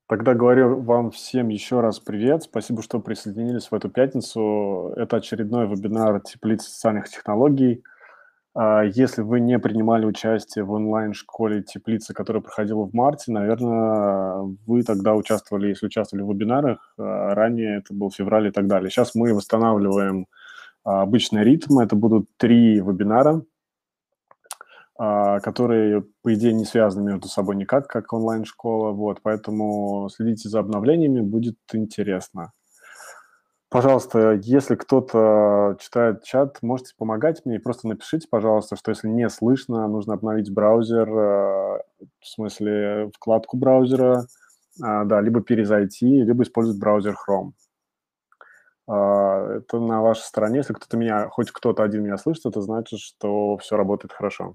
Тогда говорю вам всем еще раз привет. Спасибо, что присоединились в эту пятницу. Это очередной вебинар теплицы социальных технологий. Если вы не принимали участие в онлайн-школе теплицы, которая проходила в марте, наверное, вы тогда участвовали, если участвовали в вебинарах, ранее это был февраль и так далее. Сейчас мы восстанавливаем обычный ритм. Это будут 3 вебинара, которые, по идее, не связаны между собой никак, как онлайн-школа. Вот, поэтому следите за обновлениями, будет интересно. Пожалуйста, если кто-то читает чат, можете помогать мне и просто напишите, пожалуйста, что если не слышно, нужно обновить браузер, в смысле вкладку браузера, да, либо перезайти, либо использовать браузер Chrome. Это на вашей стороне. Если кто-то меня, хоть кто-то один меня слышит, это значит, что все работает хорошо.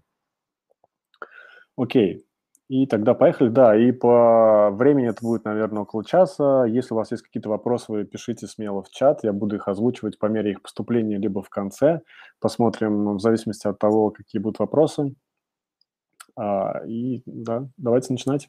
Окей. И тогда поехали. Да, и по времени это будет, наверное, около часа. Если у вас есть какие-то вопросы, вы пишите смело в чат. Я буду их озвучивать по мере их поступления либо в конце. Посмотрим в зависимости от того, какие будут вопросы. И да, давайте начинать.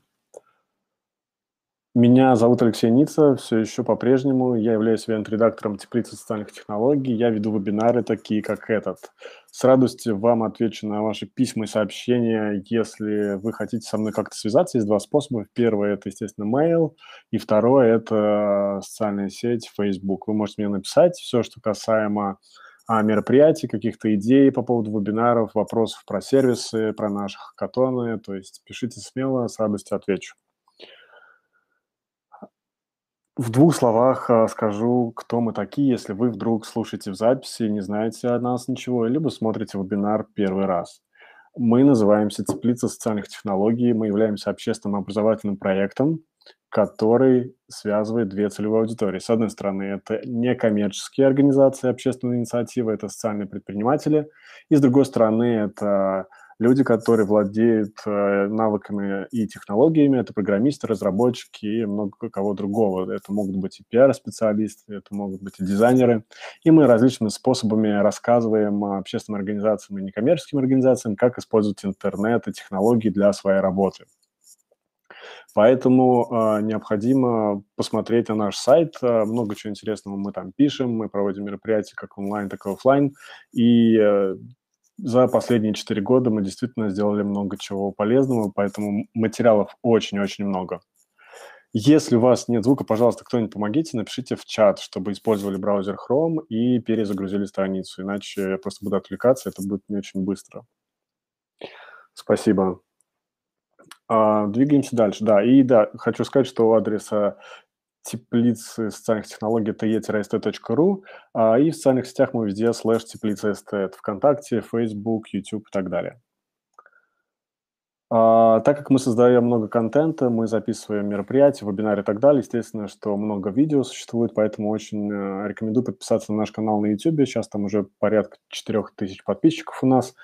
Меня зовут Алексей Ница, все еще по-прежнему. Я являюсь ивент-редактором теплицы социальных технологий. Я веду вебинары, такие как этот. С радостью вам отвечу на ваши письма и сообщения, если вы хотите со мной как-то связаться. Есть 2 способа. Первый – это, естественно, mail, и второй – это социальная сеть Facebook. Вы можете мне написать все, что касаемо мероприятий, каких-то идей по поводу вебинаров, вопросов про сервисы, про наши хакатоны. То есть пишите смело, с радостью отвечу. В 2 словах скажу, кто мы такие, если вы вдруг слушаете в записи и не знаете о нас ничего, либо смотрите вебинар первый раз. Мы называемся «Теплица социальных технологий». Мы являемся общественным образовательным проектом, который связывает 2 целевые аудитории. С одной стороны, это некоммерческие организации, общественные инициативы, это социальные предприниматели. И с другой стороны, это люди, которые владеют навыками и технологиями, это программисты, разработчики и много кого другого. Это могут быть и пиар-специалисты, это могут быть и дизайнеры. И мы различными способами рассказываем общественным организациям и некоммерческим организациям, как использовать интернет и технологии для своей работы. Поэтому необходимо посмотреть на наш сайт. Много чего интересного мы там пишем. Мы проводим мероприятия как онлайн, так и офлайн. И за последние 4 года мы действительно сделали много чего полезного, поэтому материалов очень-очень много. Если у вас нет звука, пожалуйста, кто-нибудь помогите, напишите в чат, чтобы использовали браузер Chrome и перезагрузили страницу, иначе я просто буду отвлекаться, это будет не очень быстро. Спасибо. Двигаемся дальше. Да, и да, хочу сказать, что у адреса теплицы социальных технологий te-st.ru, и в социальных сетях мы везде /теплица.st, это ВКонтакте, Facebook, YouTube и так далее. Так как мы создаем много контента, мы записываем мероприятия, вебинары и так далее, естественно, что много видео существует, поэтому очень рекомендую подписаться на наш канал на YouTube. Сейчас там уже порядка 4000 подписчиков у нас.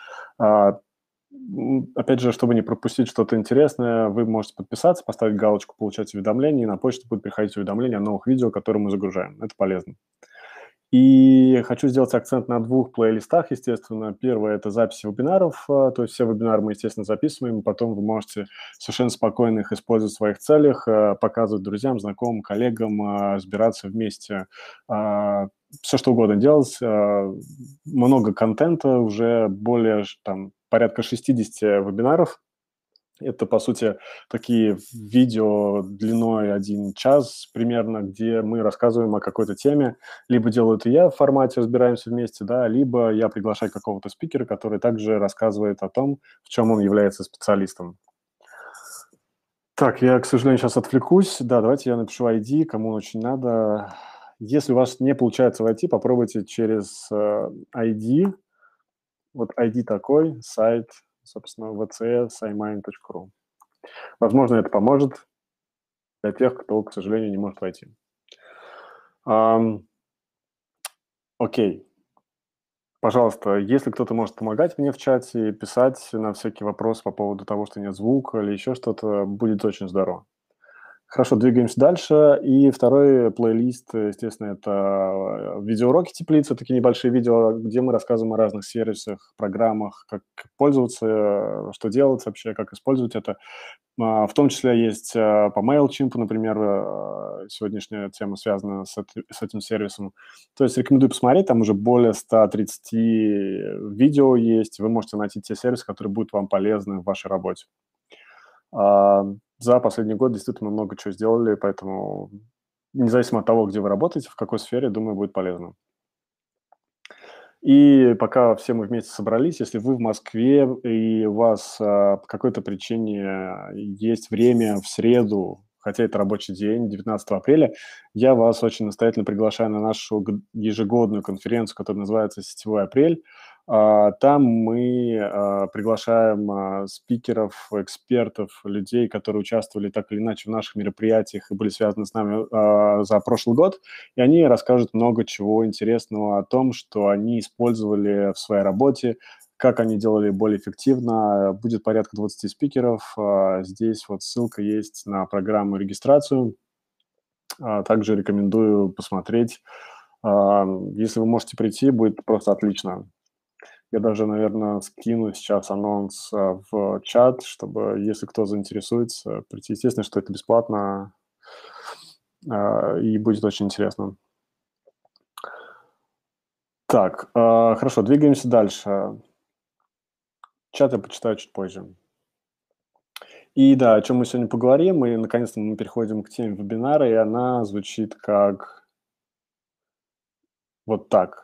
Опять же, чтобы не пропустить что-то интересное, вы можете подписаться, поставить галочку «Получать уведомления», и на почту будет приходить уведомления о новых видео, которые мы загружаем. Это полезно. И хочу сделать акцент на 2 плейлистах, естественно. Первое – это записи вебинаров, то есть все вебинары мы, естественно, записываем, и потом вы можете совершенно спокойно их использовать в своих целях, показывать друзьям, знакомым, коллегам, разбираться вместе, все что угодно делать. Много контента, уже более там порядка 60 вебинаров. Это, по сути, такие видео длиной 1 час примерно, где мы рассказываем о какой-то теме. Либо делаю это я в формате «разбираемся вместе», да, либо я приглашаю какого-то спикера, который также рассказывает о том, в чем он является специалистом. Так, я, к сожалению, сейчас отвлекусь. Да, давайте я напишу ID, кому очень надо. Если у вас не получается войти, попробуйте через ID. Вот ID такой, сайт, собственно, vc.simoin.ru. Возможно, это поможет для тех, кто, к сожалению, не может войти. Окей. Пожалуйста, если кто-то может помогать мне в чате, писать на всякие вопросы по поводу того, что нет звука или еще что-то, будет очень здорово. Хорошо, двигаемся дальше. И второй плейлист, естественно, это видеоуроки теплицы, такие небольшие видео, где мы рассказываем о разных сервисах, программах, как пользоваться, что делать вообще, как использовать это. В том числе есть по MailChimp, например, сегодняшняя тема связана с этим сервисом. То есть рекомендую посмотреть, там уже более 130 видео есть. Вы можете найти те сервисы, которые будут вам полезны в вашей работе. За последний год действительно много чего сделали, поэтому независимо от того, где вы работаете, в какой сфере, думаю, будет полезно. И пока все мы вместе собрались, если вы в Москве и у вас по какой-то причине есть время в среду, хотя это рабочий день, 19 апреля, я вас очень настоятельно приглашаю на нашу ежегодную конференцию, которая называется «Сетевой апрель». Там мы приглашаем спикеров, экспертов, людей, которые участвовали так или иначе в наших мероприятиях и были связаны с нами за прошлый год, и они расскажут много чего интересного о том, что они использовали в своей работе, как они делали более эффективно. Будет порядка 20 спикеров. Здесь вот ссылка есть на программу регистрацию. Также рекомендую посмотреть. Если вы можете прийти, будет просто отлично. Я даже, наверное, скину сейчас анонс в чат, чтобы, если кто заинтересуется, прийти. Естественно, что это бесплатно и будет очень интересно. Так, хорошо, двигаемся дальше. Чат я почитаю чуть позже. И да, о чем мы сегодня поговорим, и наконец-то мы переходим к теме вебинара, и она звучит как вот так.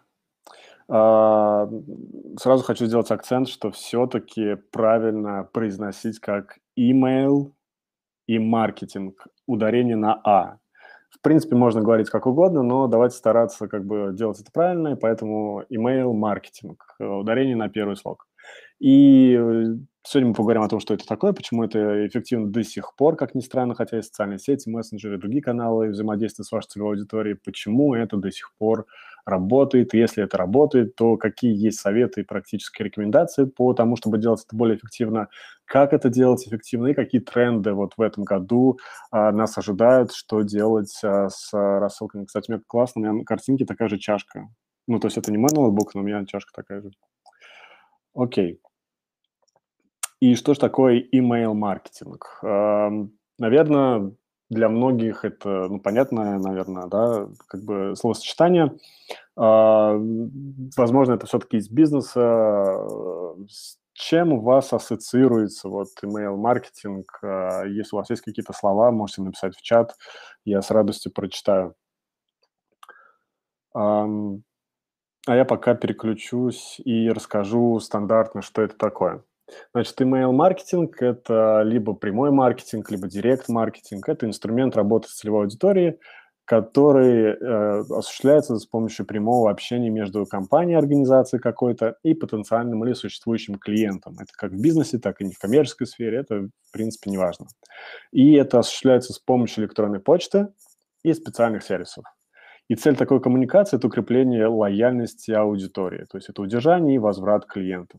Сразу хочу сделать акцент, что все-таки правильно произносить как email и маркетинг, ударение на «а». В принципе, можно говорить как угодно, но давайте стараться как бы делать это правильно, и поэтому email маркетинг, ударение на первый слог. И сегодня мы поговорим о том, что это такое, почему это эффективно до сих пор, как ни странно, хотя и социальные сети, мессенджеры, другие каналы взаимодействия с вашей целевой аудиторией, почему это до сих пор работает, и если это работает, то какие есть советы и практические рекомендации по тому, чтобы делать это более эффективно, как это делать эффективно и какие тренды вот в этом году нас ожидают, что делать с рассылками. Кстати, у меня классно, у меня на картинке такая же чашка. Ну, то есть это не мой ноутбук, но у меня чашка такая же. Окей. И что ж такое email-маркетинг? Наверное, для многих это, ну, понятное, наверное, да, как бы словосочетание. Возможно, это все-таки из бизнеса. С чем у вас ассоциируется вот email-маркетинг? Если у вас есть какие-то слова, можете написать в чат, я с радостью прочитаю. А я пока переключусь и расскажу стандартно, что это такое. Значит, email-маркетинг – это либо прямой маркетинг, либо директ-маркетинг. Это инструмент работы с целевой аудиторией, который осуществляется с помощью прямого общения между компанией, организацией какой-то и потенциальным или существующим клиентом. Это как в бизнесе, так и в коммерческой сфере. Это, в принципе, не важно. И это осуществляется с помощью электронной почты и специальных сервисов. И цель такой коммуникации – это укрепление лояльности аудитории, то есть это удержание и возврат клиентов.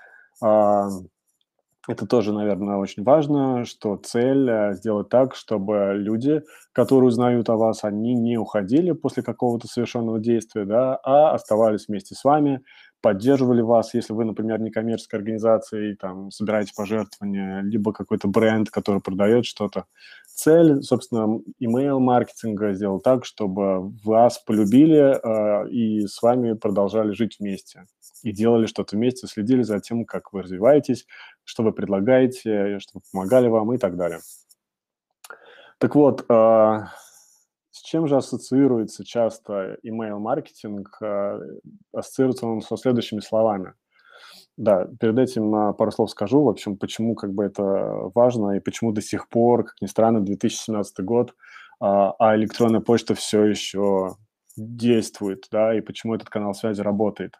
Это тоже, наверное, очень важно, что цель сделать так, чтобы люди, которые узнают о вас, они не уходили после какого-то совершенного действия, да, а оставались вместе с вами, поддерживали вас, если вы, например, не коммерческая организация и там собираете пожертвования, либо какой-то бренд, который продает что-то. Цель, собственно, email-маркетинга сделать так, чтобы вас полюбили и с вами продолжали жить вместе. И делали что-то вместе, следили за тем, как вы развиваетесь, что вы предлагаете, чтобы помогали вам и так далее. Так вот, с чем же ассоциируется часто email-маркетинг? Ассоциируется он со следующими словами. Да, перед этим пару слов скажу, в общем, почему как бы это важно и почему до сих пор, как ни странно, 2017 год, а электронная почта все еще действует, да, и почему этот канал связи работает.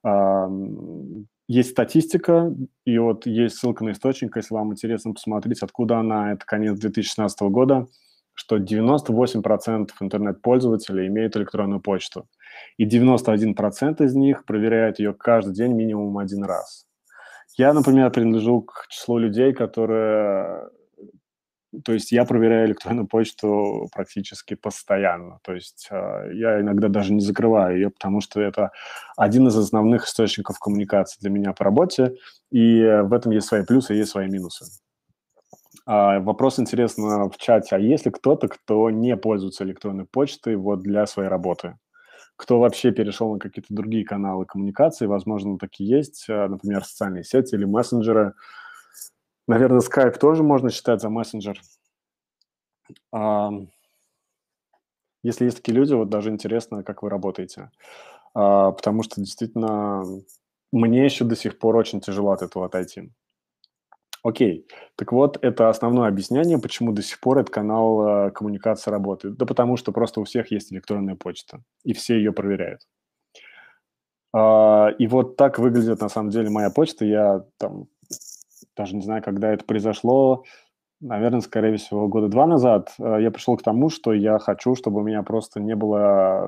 Есть статистика, и вот есть ссылка на источник, если вам интересно посмотреть, откуда она, это конец 2016 года, что 98% интернет-пользователей имеют электронную почту, и 91% из них проверяют ее каждый день минимум один раз. Я, например, принадлежу к числу людей, которые То есть я проверяю электронную почту практически постоянно. То есть я иногда даже не закрываю ее, потому что это один из основных источников коммуникации для меня по работе, и в этом есть свои плюсы, есть свои минусы. Вопрос интересно в чате. А есть ли кто-то, кто не пользуется электронной почтой вот для своей работы? Кто вообще перешел на какие-то другие каналы коммуникации? Возможно, такие есть, например, социальные сети или мессенджеры. Наверное, Skype тоже можно считать за мессенджер. Если есть такие люди, вот даже интересно, как вы работаете. Потому что действительно мне еще до сих пор очень тяжело от этого отойти. Окей. Так вот, это основное объяснение, почему до сих пор этот канал коммуникации работает. Да потому что просто у всех есть электронная почта, и все ее проверяют. И вот так выглядит на самом деле моя почта. Я там даже не знаю, когда это произошло, наверное, скорее всего, года 2 назад. Я пришел к тому, что я хочу, чтобы у меня просто не было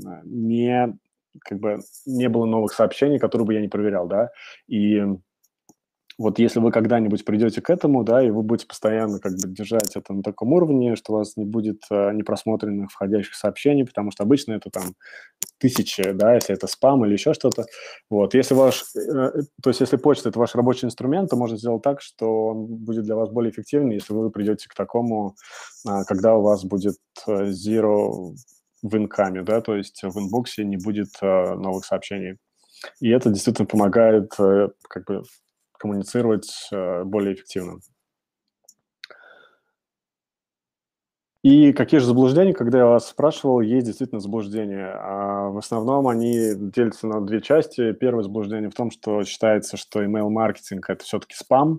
не было новых сообщений, которые бы я не проверял, да. И вот если вы когда-нибудь придете к этому, да, и вы будете постоянно как бы держать это на таком уровне, что у вас не будет непросмотренных входящих сообщений, потому что обычно это там тысячи, да, если это спам или еще что-то. Вот, если то есть если почта – это ваш рабочий инструмент, то можно сделать так, что он будет для вас более эффективным, если вы придете к такому, когда у вас будет zero в инкаме, да, то есть в инбоксе не будет новых сообщений. И это действительно помогает как бы коммуницировать более эффективно. И какие же заблуждения, когда я вас спрашивал, есть действительно заблуждения. В основном они делятся на две части. Первое заблуждение в том, что считается, что email-маркетинг – это все-таки спам.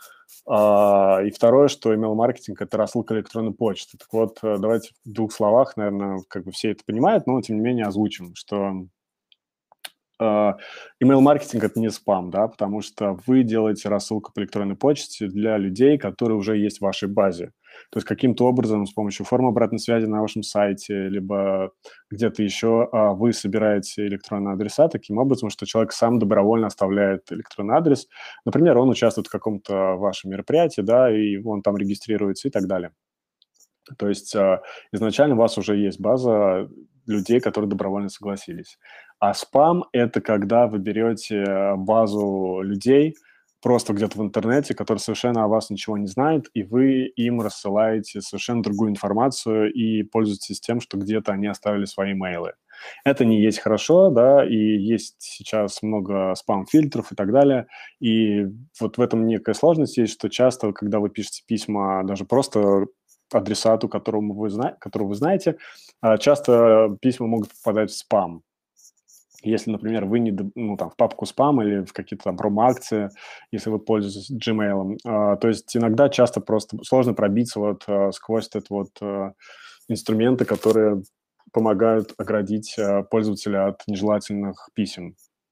И второе, что email-маркетинг – это рассылка электронной почты. Так вот, давайте в двух словах, наверное, как бы все это понимают, но тем не менее озвучим, что email-маркетинг – это не спам, да, потому что вы делаете рассылку по электронной почте для людей, которые уже есть в вашей базе. То есть каким-то образом с помощью формы обратной связи на вашем сайте, либо где-то еще вы собираете электронные адреса таким образом, что человек сам добровольно оставляет электронный адрес. Например, он участвует в каком-то вашем мероприятии, да, и он там регистрируется и так далее. То есть изначально у вас уже есть база людей, которые добровольно согласились. А спам – это когда вы берете базу людей просто где-то в интернете, которые совершенно о вас ничего не знают, и вы им рассылаете совершенно другую информацию и пользуетесь тем, что где-то они оставили свои имейлы. Это не есть хорошо, да, и есть сейчас много спам-фильтров и так далее. И вот в этом некая сложность есть, что часто, когда вы пишете письма даже просто адресату, которого вы знаете, часто письма могут попадать в спам. Если, например, вы в папку спам или в какие-то там промо-акции, если вы пользуетесь Gmail. То есть иногда часто просто сложно пробиться сквозь инструменты, которые помогают оградить пользователя от нежелательных писем.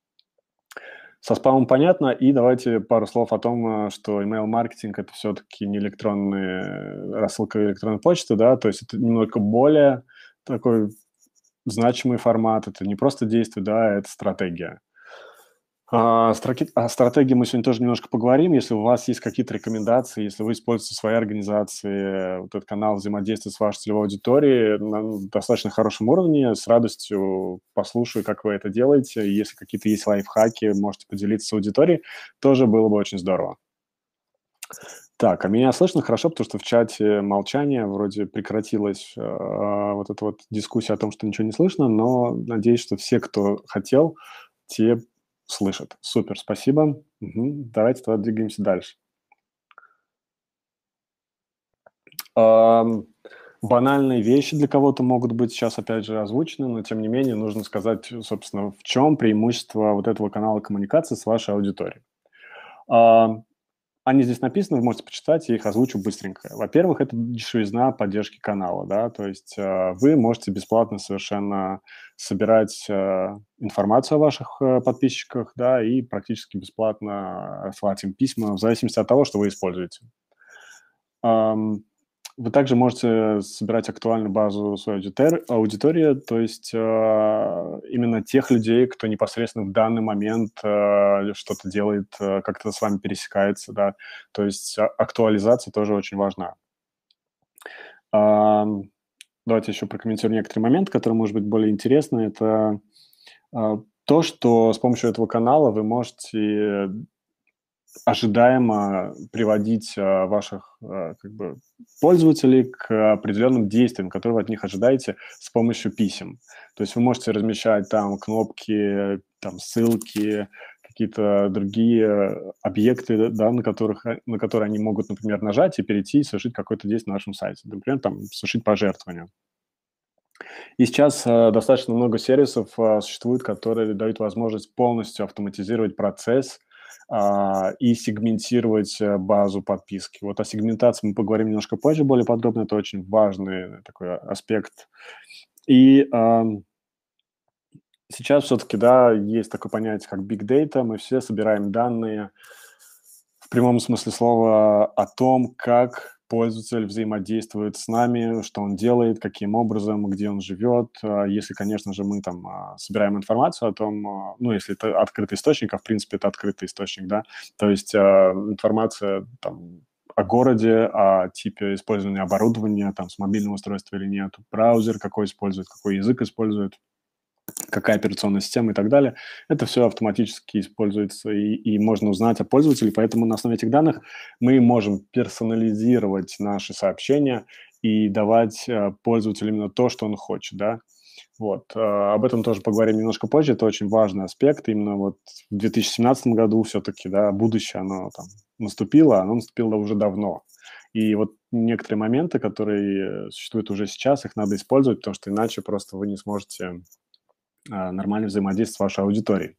Со спамом понятно, и давайте пару слов о том, что email-маркетинг – это все-таки не рассылка электронной почты, да, то есть это немного более такой значимый формат, это не просто действие, да, это стратегия. О стратегии мы сегодня тоже немножко поговорим. Если у вас есть какие-то рекомендации, если вы используете в своей организации вот этот канал взаимодействия с вашей целевой аудиторией на достаточно хорошем уровне, с радостью послушаю, как вы это делаете. Если какие-то есть лайфхаки, можете поделиться с аудиторией, тоже было бы очень здорово. Так, а меня слышно хорошо, потому что в чате молчание, вроде прекратилась вот эта вот дискуссия о том, что ничего не слышно, но надеюсь, что все, кто хотел, те слышат. Супер, спасибо. Давайте тогда двигаемся дальше. Банальные вещи для кого-то могут быть сейчас, опять же, озвучены, но, тем не менее, нужно сказать, собственно, в чем преимущество вот этого канала коммуникации с вашей аудиторией. Они здесь написаны, вы можете почитать, я их озвучу быстренько. Во-первых, это дешевизна поддержки канала, да, то есть вы можете бесплатно совершенно собирать информацию о ваших подписчиках, да, и практически бесплатно рассылать им письма в зависимости от того, что вы используете. Вы также можете собирать актуальную базу своей аудитории, то есть именно тех людей, кто непосредственно в данный момент что-то делает, как-то с вами пересекается, да. То есть актуализация тоже очень важна. А, Давайте еще прокомментирую некоторые моменты, которые, может быть, более интересны. Это то, что с помощью этого канала вы можете ожидаемо приводить ваших как бы пользователей к определенным действиям, которые вы от них ожидаете с помощью писем. То есть вы можете размещать там кнопки, там ссылки, какие-то другие объекты, да, на которые они могут, например, нажать и перейти и совершить какое-то действие на вашем сайте. Например, там совершить пожертвование. И сейчас достаточно много сервисов существует, которые дают возможность полностью автоматизировать процесс и сегментировать базу подписки. Вот о сегментации мы поговорим немножко позже, более подробно. Это очень важный такой аспект. И сейчас все-таки, да, есть такое понятие, как big data. Мы все собираем данные в прямом смысле слова о том, как пользователь взаимодействует с нами, что он делает, каким образом, где он живет. Если, конечно же, мы там собираем информацию о том, ну, если это открытый источник, а в принципе это открытый источник, да, то есть информация там о городе, о типе использования оборудования, там, с мобильного устройства или нет, браузер какой использует, какой язык использует, какая операционная система и так далее. Это все автоматически используется, и можно узнать о пользователе, поэтому на основе этих данных мы можем персонализировать наши сообщения и давать пользователю именно то, что он хочет, да. Вот. Об этом тоже поговорим немножко позже, это очень важный аспект. Именно вот в 2017 году все-таки, да, будущее, оно там наступило, оно наступило уже давно. И вот некоторые моменты, которые существуют уже сейчас, их надо использовать, потому что иначе просто вы не сможете нормально взаимодействовать с вашей аудиторией.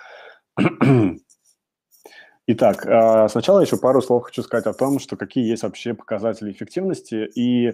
Итак, сначала еще пару слов хочу сказать о том, что какие есть вообще показатели эффективности, и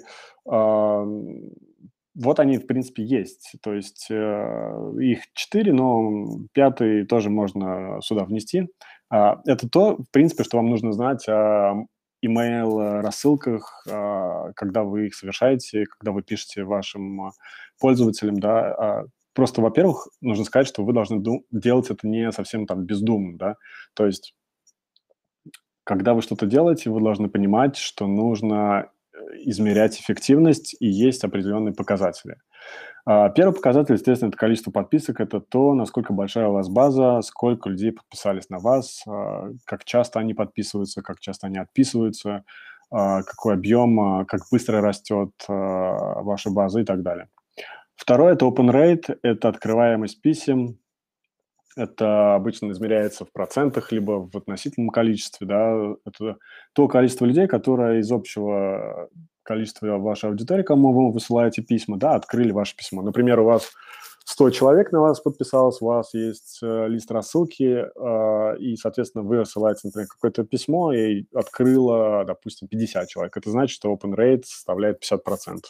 вот они, в принципе, есть. То есть их 4, но пятый тоже можно сюда внести. Это то, в принципе, что вам нужно знать о email-рассылках, когда вы их совершаете, когда вы пишете вашим пользователям, да. Просто, во-первых, нужно сказать, что вы должны делать это не совсем там бездумно, да. То есть когда вы что-то делаете, вы должны понимать, что нужно измерять эффективность, и есть определенные показатели. Первый показатель, естественно, это количество подписок. Это то, насколько большая у вас база, сколько людей подписались на вас, как часто они подписываются, как часто они отписываются, какой объем, как быстро растет ваша база и так далее. Второе – это open rate, это открываемость писем. Это обычно измеряется в процентах, либо в относительном количестве, да. Это то количество людей, которое из общего количества вашей аудитории, кому вы высылаете письма, да, открыли ваше письмо. Например, у вас 100 человек на вас подписалось, у вас есть лист рассылки, и, соответственно, вы рассылаете, например, какое-то письмо, и открыло, допустим, 50 человек. Это значит, что open rate составляет 50%.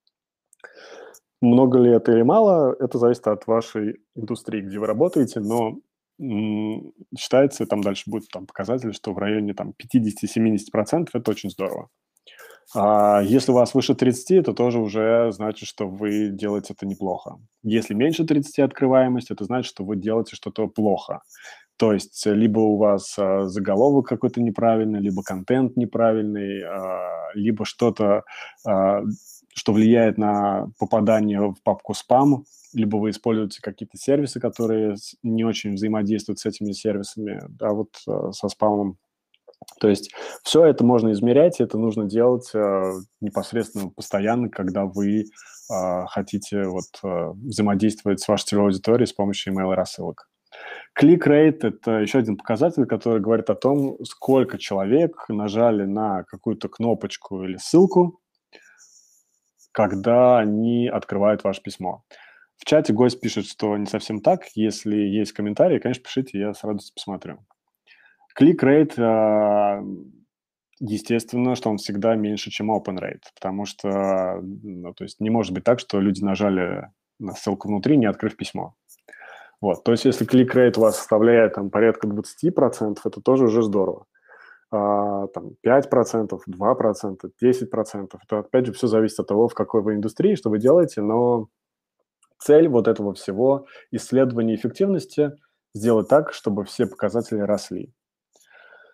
Много ли это или мало, это зависит от вашей индустрии, где вы работаете, но считается, там дальше будет там показатель, что в районе там 50-70% это очень здорово. Если у вас выше 30, это тоже уже значит, что вы делаете это неплохо. Если меньше 30 открываемость, это значит, что вы делаете что-то плохо. То есть либо у вас заголовок какой-то неправильный, либо контент неправильный, либо что-то, что влияет на попадание в папку спам, либо вы используете какие-то сервисы, которые не очень взаимодействуют с этими сервисами, да, вот со спамом. То есть все это можно измерять, и это нужно делать непосредственно постоянно, когда вы хотите вот, взаимодействовать с вашей целевой аудиторией с помощью email-рассылок. Click-rate – это еще один показатель, который говорит о том, сколько человек нажали на какую-то кнопочку или ссылку, когда они открывают ваше письмо. В чате гость пишет, что не совсем так. Если есть комментарии, конечно, пишите, я с радостью посмотрю. Click-rate, естественно, что он всегда меньше, чем open rate, потому что, ну, то есть не может быть так, что люди нажали на ссылку внутри, не открыв письмо. Вот, то есть если клик-рейт у вас составляет там порядка 20%, это тоже уже здорово. Там 5%, 2%, 10%, это опять же все зависит от того, в какой вы индустрии, что вы делаете, но цель вот этого всего исследования эффективности сделать так, чтобы все показатели росли.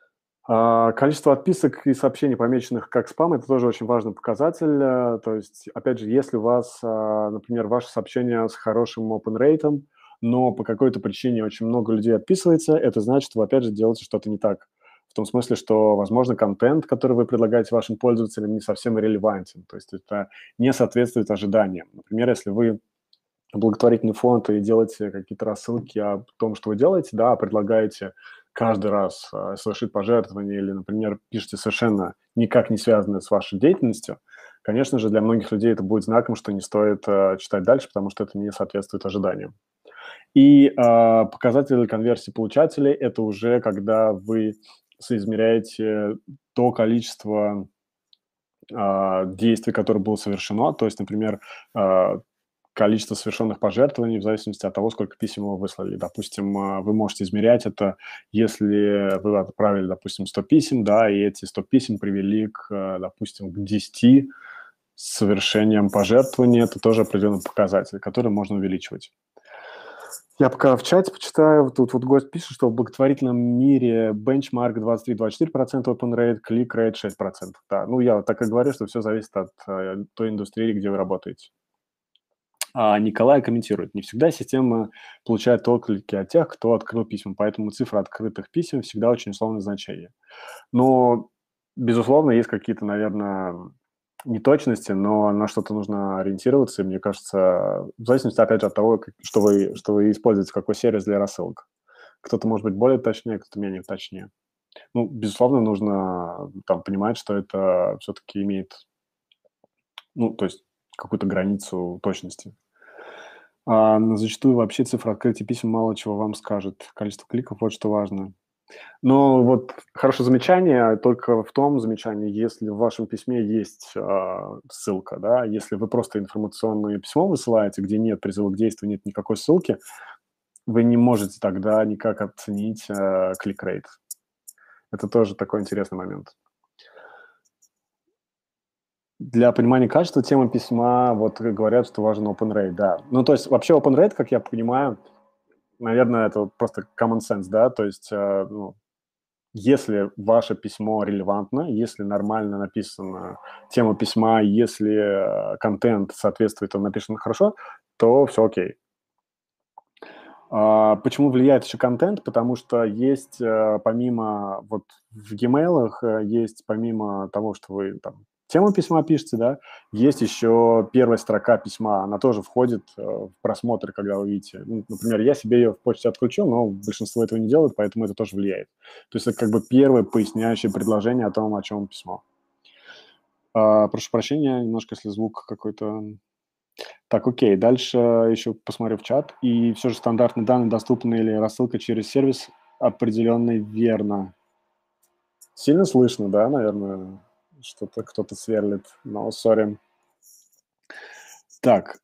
Количество отписок и сообщений, помеченных как спам, это тоже очень важный показатель. То есть, опять же, если у вас, например, ваше сообщение с хорошим open rate, но по какой-то причине очень много людей отписывается, это значит, что вы, опять же, делаете что-то не так. В том смысле, что, возможно, контент, который вы предлагаете вашим пользователям, не совсем релевантен. То есть это не соответствует ожиданиям. Например, если вы благотворительный фонд и делаете какие-то рассылки о том, что вы делаете, да, предлагаете каждый раз совершить пожертвование или, например, пишете совершенно никак не связанное с вашей деятельностью, конечно же, для многих людей это будет знаком, что не стоит читать дальше, потому что это не соответствует ожиданиям. И показатель конверсии получателей – это уже когда вы соизмеряете то количество действий, которое было совершено. То есть, например, количество совершенных пожертвований в зависимости от того, сколько писем вы выслали. Допустим, вы можете измерять это, если вы отправили, допустим, 100 писем, да, и эти 100 писем привели к, допустим, к 10 совершениям пожертвований. Это тоже определенный показатель, который можно увеличивать. Я пока в чате почитаю, тут вот гость пишет, что в благотворительном мире бенчмарк 23-24% open rate, click rate 6%. Да, ну я вот так и говорю, что все зависит от той индустрии, где вы работаете. Николай комментирует, не всегда система получает отклики от тех, кто открыл письма, поэтому цифра открытых писем всегда очень условное значение. Но, безусловно, есть какие-то, наверное, неточности, но на что-то нужно ориентироваться, и мне кажется, в зависимости, опять же, от того, что вы используете, какой сервис для рассылок. Кто-то может быть более точнее, кто-то менее точнее. Ну, безусловно, нужно там понимать, что это все-таки имеет, ну, то есть какую-то границу точности. Но зачастую вообще цифра открытия писем мало чего вам скажет. Количество кликов – вот что важно. Но вот хорошее замечание только в том замечании, если в вашем письме есть ссылка, да, если вы просто информационное письмо высылаете, где нет призыва к действию, нет никакой ссылки, вы не можете тогда никак оценить клик-рейт. Это тоже такой интересный момент. Для понимания качества темы письма, вот говорят, что важен open rate, да. Ну, то есть вообще open rate, как я понимаю, наверное, это просто common sense, да, то есть, ну, если ваше письмо релевантно, если нормально написана тема письма, если контент соответствует, он написан хорошо, то все окей. Почему влияет еще контент? Потому что есть помимо, вот в Gmail есть помимо того, что вы там тему письма пишете, да, есть еще первая строка письма, она тоже входит в просмотр, когда вы видите. Ну, например, я себе ее в почте отключил, но большинство этого не делают, поэтому это тоже влияет. То есть это как бы первое поясняющее предложение о том, о чем письмо. Прошу прощения, немножко, если звук какой-то... Так, окей, дальше еще посмотрю в чат. И все же стандартные данные доступны или рассылка через сервис определенный верно. Сильно слышно, да, наверное, что-то кто-то сверлит, но сори. Так,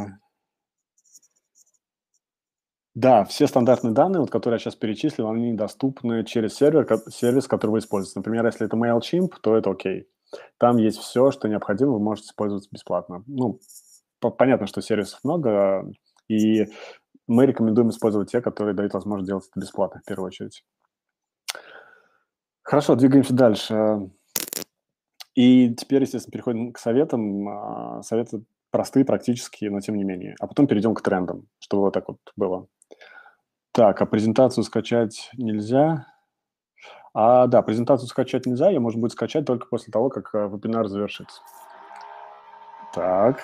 да, все стандартные данные, вот, которые я сейчас перечислил, они доступны через сервис, который вы используете. Например, если это MailChimp, то это окей. Там есть все, что необходимо, вы можете использовать бесплатно. Ну, понятно, что сервисов много, и мы рекомендуем использовать те, которые дают возможность делать это бесплатно, в первую очередь. Хорошо, двигаемся дальше. И теперь, естественно, переходим к советам. Советы простые, практические, но тем не менее. А потом перейдем к трендам, чтобы вот так вот было. Так, а презентацию скачать нельзя? Да, презентацию скачать нельзя, ее можно будет скачать только после того, как вебинар завершится. Так.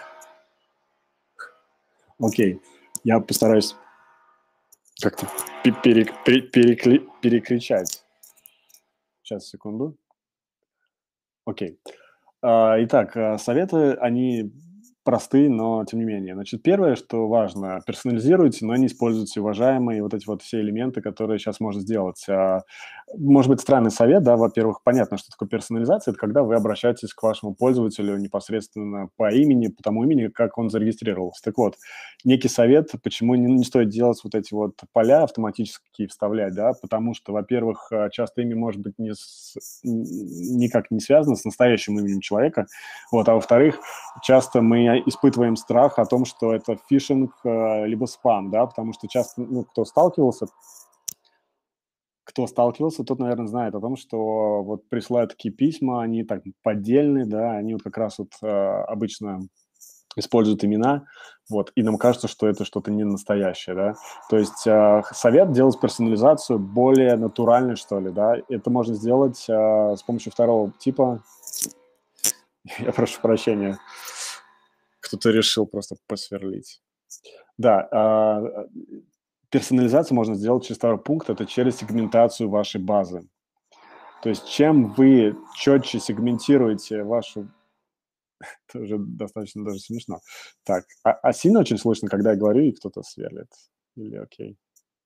Окей. Я постараюсь как-то перекричать. Сейчас, секунду. Окей. Итак, советы, они простые, но тем не менее. Значит, первое, что важно, персонализируйте, но не используйте уважаемые вот эти вот все элементы, которые сейчас можно сделать. Может быть, странный совет, да, во-первых, понятно, что такое персонализация, это когда вы обращаетесь к вашему пользователю непосредственно по имени, по тому имени, как он зарегистрировался. Так вот, некий совет, почему не стоит делать вот эти вот поля автоматически вставлять, да, потому что, во-первых, часто имя может быть никак не связано с настоящим именем человека, вот, а во-вторых, часто мы испытываем страх о том, что это фишинг либо спам, да, потому что часто, ну, кто кто сталкивался, тот, наверное, знает о том, что вот присылают такие письма, они так поддельные, да, они вот как раз вот обычно используют имена, вот, и нам кажется, что это что-то не настоящее, да. То есть совет делать персонализацию более натуральной, что ли, да. Это можно сделать с помощью второго типа. Я прошу прощения, кто-то решил просто посверлить. Да, персонализацию можно сделать через второй пункт, это через сегментацию вашей базы. То есть чем вы четче сегментируете вашу... Это уже достаточно даже смешно. Так, сильно очень слышно, когда я говорю, и кто-то сверлит? Или окей?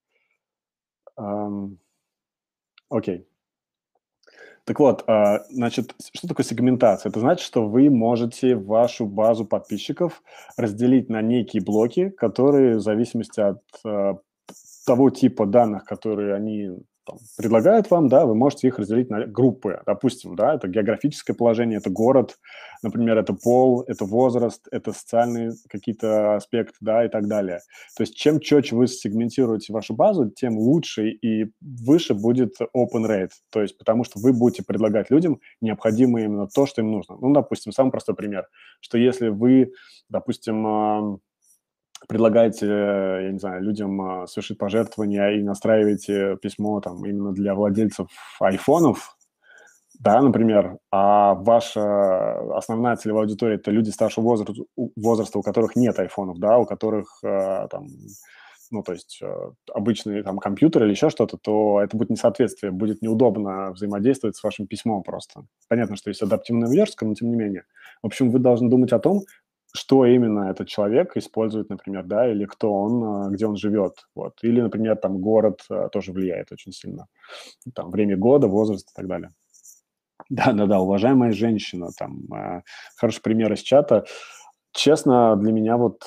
Окей. Так вот, значит, что такое сегментация? Это значит, что вы можете вашу базу подписчиков разделить на некие блоки, которые в зависимости от того типа данных, которые они там предлагают вам, да, вы можете их разделить на группы. Допустим, да, это географическое положение, это город, например, это пол, это возраст, это социальные какие-то аспекты, да, и так далее. То есть чем четче вы сегментируете вашу базу, тем лучше и выше будет open rate. То есть потому что вы будете предлагать людям необходимое именно то, что им нужно. Ну, допустим, самый простой пример, что если вы, допустим, предлагаете, я не знаю, людям совершить пожертвования и настраиваете письмо там именно для владельцев айфонов, да, например, а ваша основная целевая аудитория – это люди старшего возраста, у которых нет айфонов, да, у которых там, ну, то есть обычный там компьютер или еще что-то, то это будет несоответствие, будет неудобно взаимодействовать с вашим письмом просто. Понятно, что есть адаптивная верстка, но тем не менее. В общем, вы должны думать о том, что именно этот человек использует, например, да, или кто он, где он живет, вот. Или, например, там город тоже влияет очень сильно, там время года, возраст и так далее. Да-да-да, уважаемая женщина, там, хороший пример из чата. Честно, для меня вот,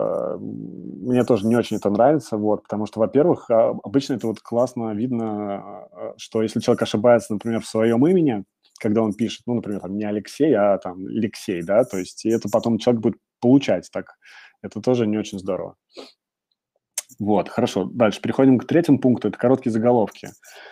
мне тоже не очень это нравится, вот, потому что, во-первых, обычно это вот классно видно, что если человек ошибается, например, в своем имени, когда он пишет, ну, например, там, не Алексей, а там Алексей, да, то есть и это потом человек будет получать так. Это тоже не очень здорово. Вот, хорошо. Дальше переходим к третьему пункту, это короткие заголовки.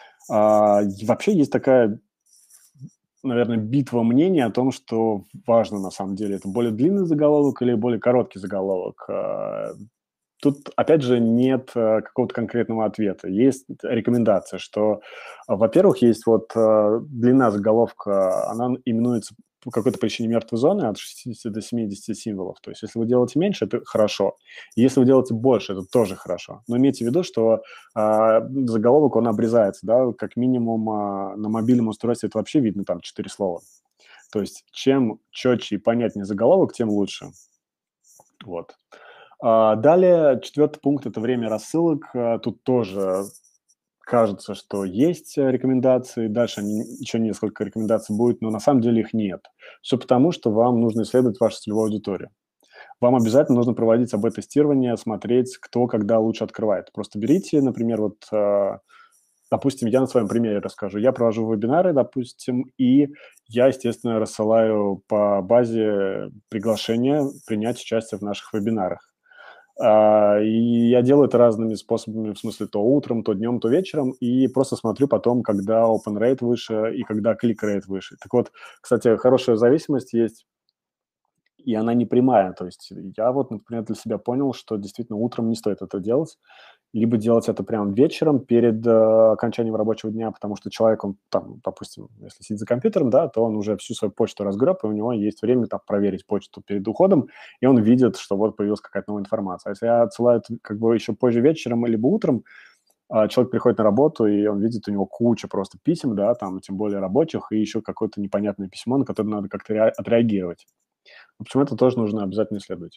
Вообще есть такая, наверное, битва мнений о том, что важно на самом деле. Это более длинный заголовок или более короткий заголовок. Тут, опять же, нет какого-то конкретного ответа. Есть рекомендация, что, во-первых, есть вот длина заголовка, она именуется по какой-то причине мертвой зоны от 60 до 70 символов. То есть если вы делаете меньше, это хорошо. Если вы делаете больше, это тоже хорошо. Но имейте в виду, что заголовок, он обрезается, да, как минимум на мобильном устройстве это вообще видно, там 4 слова. То есть чем четче и понятнее заголовок, тем лучше. Вот. Далее, четвертый пункт – это время рассылок. Тут тоже кажется, что есть рекомендации. Дальше еще несколько рекомендаций будет, но на самом деле их нет. Все потому, что вам нужно исследовать вашу целевую аудиторию. Вам обязательно нужно проводить АБ-тестирование, смотреть, кто когда лучше открывает. Просто берите, например, вот, допустим, я на своем примере расскажу. Я провожу вебинары, допустим, и я, естественно, рассылаю по базе приглашения принять участие в наших вебинарах. И я делаю это разными способами, в смысле то утром, то днем, то вечером, и просто смотрю потом, когда open rate выше и когда click rate выше. Так вот, кстати, хорошая зависимость есть, и она не прямая. То есть я вот, например, для себя понял, что действительно утром не стоит это делать, либо делать это прямо вечером перед окончанием рабочего дня, потому что человек, он там, допустим, если сидит за компьютером, да, то он уже всю свою почту разгреб, и у него есть время там проверить почту перед уходом, и он видит, что вот появилась какая-то новая информация. А если я отсылаю это как бы еще позже вечером либо утром, человек приходит на работу, и он видит, у него куча просто писем, да, там, тем более рабочих, и еще какое-то непонятное письмо, на которое надо как-то отреагировать. В общем, это тоже нужно обязательно исследовать.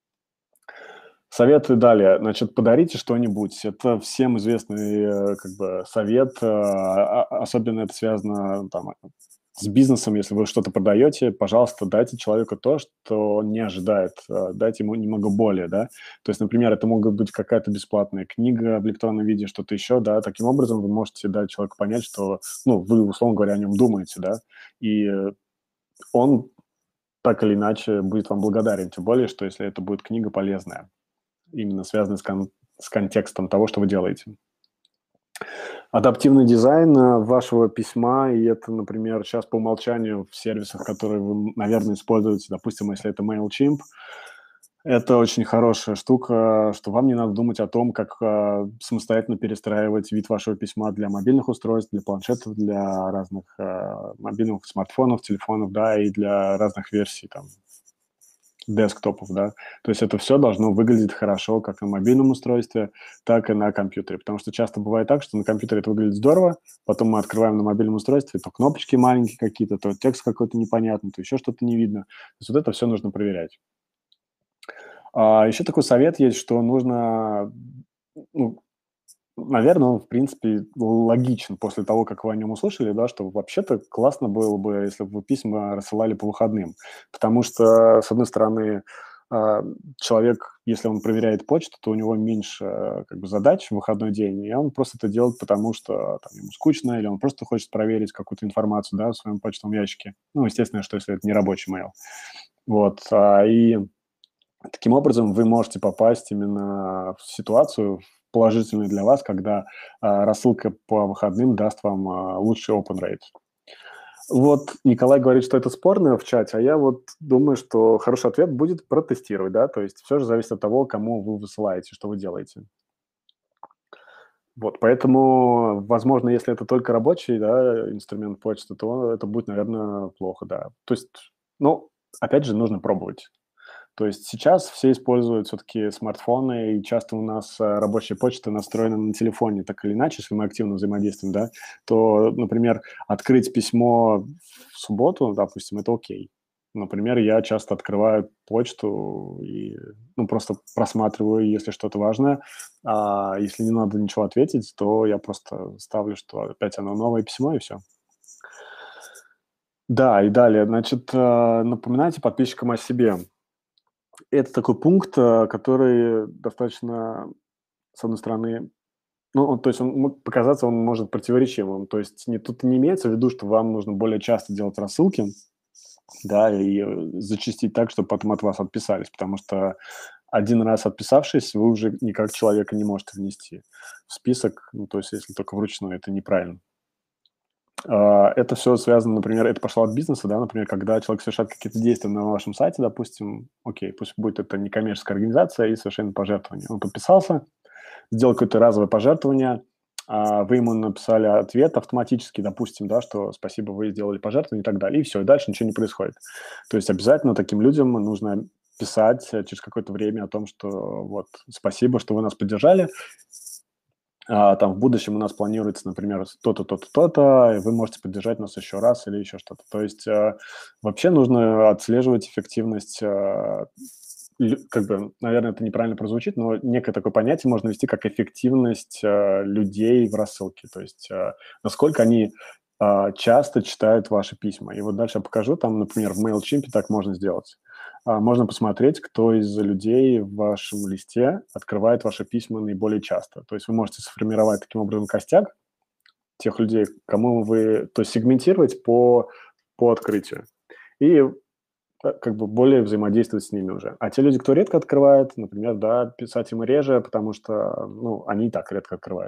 Советы далее. Значит, подарите что-нибудь. Это всем известный как бы совет. Особенно это связано там, с бизнесом. Если вы что-то продаете, пожалуйста, дайте человеку то, что он не ожидает. Дайте ему немного более, да. То есть, например, это могут быть какая-то бесплатная книга в электронном виде, что-то еще, да. Таким образом вы можете дать человеку понять, что, ну, вы, условно говоря, о нем думаете, да. И он так или иначе будет вам благодарен. Тем более, что если это будет книга полезная, именно связанный с контекстом того, что вы делаете. Адаптивный дизайн вашего письма, и это, например, сейчас по умолчанию в сервисах, которые вы, наверное, используете, допустим, если это MailChimp, это очень хорошая штука, что вам не надо думать о том, как самостоятельно перестраивать вид вашего письма для мобильных устройств, для планшетов, для разных мобильных смартфонов, телефонов, да, и для разных версий там десктопов, да. То есть это все должно выглядеть хорошо как на мобильном устройстве, так и на компьютере. Потому что часто бывает так, что на компьютере это выглядит здорово, потом мы открываем на мобильном устройстве, то кнопочки маленькие какие-то, то текст какой-то непонятный, то еще что-то не видно. То есть вот это все нужно проверять. Еще такой совет есть, что нужно, ну, наверное, он, в принципе, логичен после того, как вы о нем услышали, да, что вообще-то классно было бы, если бы вы письма рассылали по выходным. Потому что, с одной стороны, человек, если он проверяет почту, то у него меньше как бы задач в выходной день, и он просто это делает, потому что там, ему скучно, или он просто хочет проверить какую-то информацию, да, в своем почтовом ящике. Ну, естественно, что если это не рабочий mail. Вот, и таким образом вы можете попасть именно в ситуацию положительную для вас, когда рассылка по выходным даст вам лучший open rate. Вот Николай говорит, что это спорно в чате, а я вот думаю, что хороший ответ будет протестировать, да, то есть все же зависит от того, кому вы высылаете, что вы делаете. Вот, поэтому, возможно, если это только рабочий, да, инструмент почты, то это будет, наверное, плохо, да. То есть, ну, опять же, нужно пробовать. То есть сейчас все используют все-таки смартфоны, и часто у нас рабочая почта настроена на телефоне, так или иначе, если мы активно взаимодействуем, да, то, например, открыть письмо в субботу, допустим, это окей. Например, я часто открываю почту и, ну, просто просматриваю, если что-то важное. А если не надо ничего ответить, то я просто ставлю, что опять оно новое письмо, и все. Да, и далее, значит, напоминайте подписчикам о себе. Это такой пункт, который достаточно, с одной стороны, ну, то есть он показаться он может противоречивым. То есть тут не имеется в виду, что вам нужно более часто делать рассылки, да, и зачастить так, чтобы потом от вас отписались, потому что один раз отписавшись, вы уже никак человека не можете внести в список, ну, то есть если только вручную, это неправильно. Это все связано, например, это пошло от бизнеса, да, например, когда человек совершает какие-то действия на вашем сайте, допустим, окей, пусть будет это некоммерческая организация и совершенно пожертвование. Он подписался, сделал какое-то разовое пожертвование, вы ему написали ответ автоматически, допустим, да, что спасибо, вы сделали пожертвование и так далее, и все, и дальше ничего не происходит. То есть обязательно таким людям нужно писать через какое-то время о том, что вот спасибо, что вы нас поддержали, там в будущем у нас планируется, например, то-то, то-то, то-то, и вы можете поддержать нас еще раз или еще что-то. То есть вообще нужно отслеживать эффективность, как бы, наверное, это неправильно прозвучит, но некое такое понятие можно ввести как эффективность людей в рассылке. То есть насколько они часто читают ваши письма. И вот дальше я покажу, там, например, в MailChimp так можно сделать. Можно посмотреть, кто из людей в вашем листе открывает ваши письма наиболее часто. То есть вы можете сформировать таким образом костяк тех людей, кому вы, то есть сегментировать по открытию. И как бы более взаимодействовать с ними уже. А те люди, кто редко открывает, например, да, писать им реже, потому что, ну, они и так редко открывают.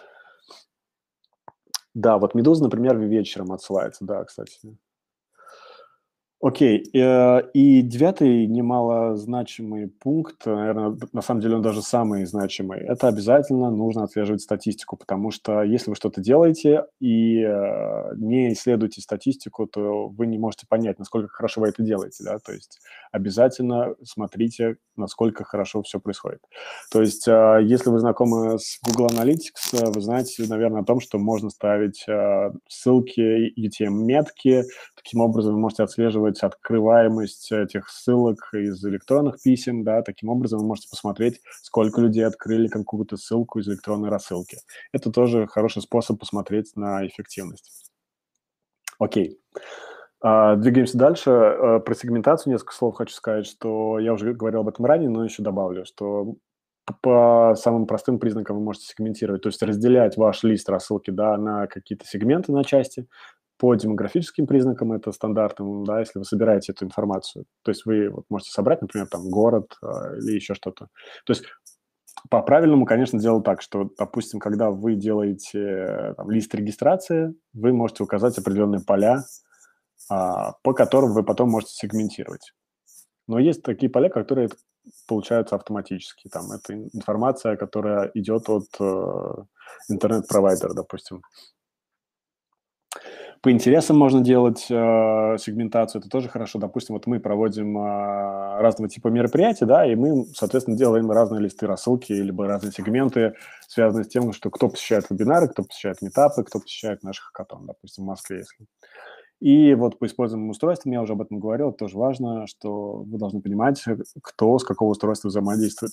Да, вот «Медуза», например, вечером отсылается, да, кстати. Окей, и 9-й немалозначимый пункт, наверное, на самом деле он даже самый значимый. Это обязательно нужно отслеживать статистику, потому что если вы что-то делаете и не исследуете статистику, то вы не можете понять, насколько хорошо вы это делаете, да, то есть обязательно смотрите, насколько хорошо все происходит. То есть если вы знакомы с Google Analytics, вы знаете, наверное, о том, что можно ставить ссылки, UTM-метки. Таким образом, вы можете отслеживать открываемость этих ссылок из электронных писем, да, таким образом вы можете посмотреть, сколько людей открыли какую-то ссылку из электронной рассылки. Это тоже хороший способ посмотреть на эффективность. Окей. Двигаемся дальше. Про сегментацию несколько слов хочу сказать, что я уже говорил об этом ранее, но еще добавлю, что по самым простым признакам вы можете сегментировать, то есть разделять ваш лист рассылки, да, на какие-то сегменты, на части. По демографическим признакам это стандартным, да, если вы собираете эту информацию. То есть вы вот можете собрать, например, там город или еще что-то. То есть По-правильному, конечно, делать так, что, допустим, когда вы делаете там, лист регистрации, вы можете указать определенные поля, по которым вы потом можете сегментировать. Но есть такие поля, которые получаются автоматически. Там это информация, которая идет от интернет-провайдера, допустим. По интересам можно делать сегментацию, это тоже хорошо. Допустим, вот мы проводим разного типа мероприятия, да, и мы, соответственно, делаем разные листы рассылки, либо разные сегменты, связанные с тем, что кто посещает вебинары, кто посещает митапы, кто посещает наших хакатон, допустим, в Москве, если. И вот по используемым устройствам, я уже об этом говорил, тоже важно, что вы должны понимать, кто с какого устройства взаимодействует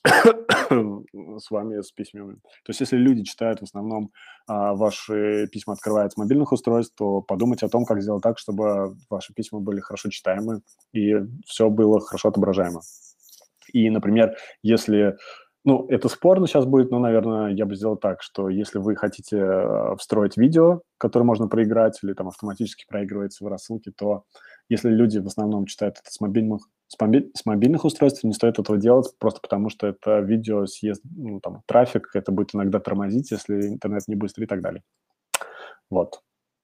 с вами, с письмами. То есть если люди читают в основном ваши письма, открывают с мобильных устройств, то подумайте о том, как сделать так, чтобы ваши письма были хорошо читаемы и все было хорошо отображаемо. И, например, если... Ну, это спорно сейчас будет, но, наверное, я бы сделал так, что если вы хотите встроить видео, которое можно проиграть или там автоматически проигрывается в рассылке, то если люди в основном читают это с мобильных устройств, не стоит этого делать, просто потому что это видео съест там, трафик, это будет иногда тормозить, если интернет не быстрый и так далее. Вот.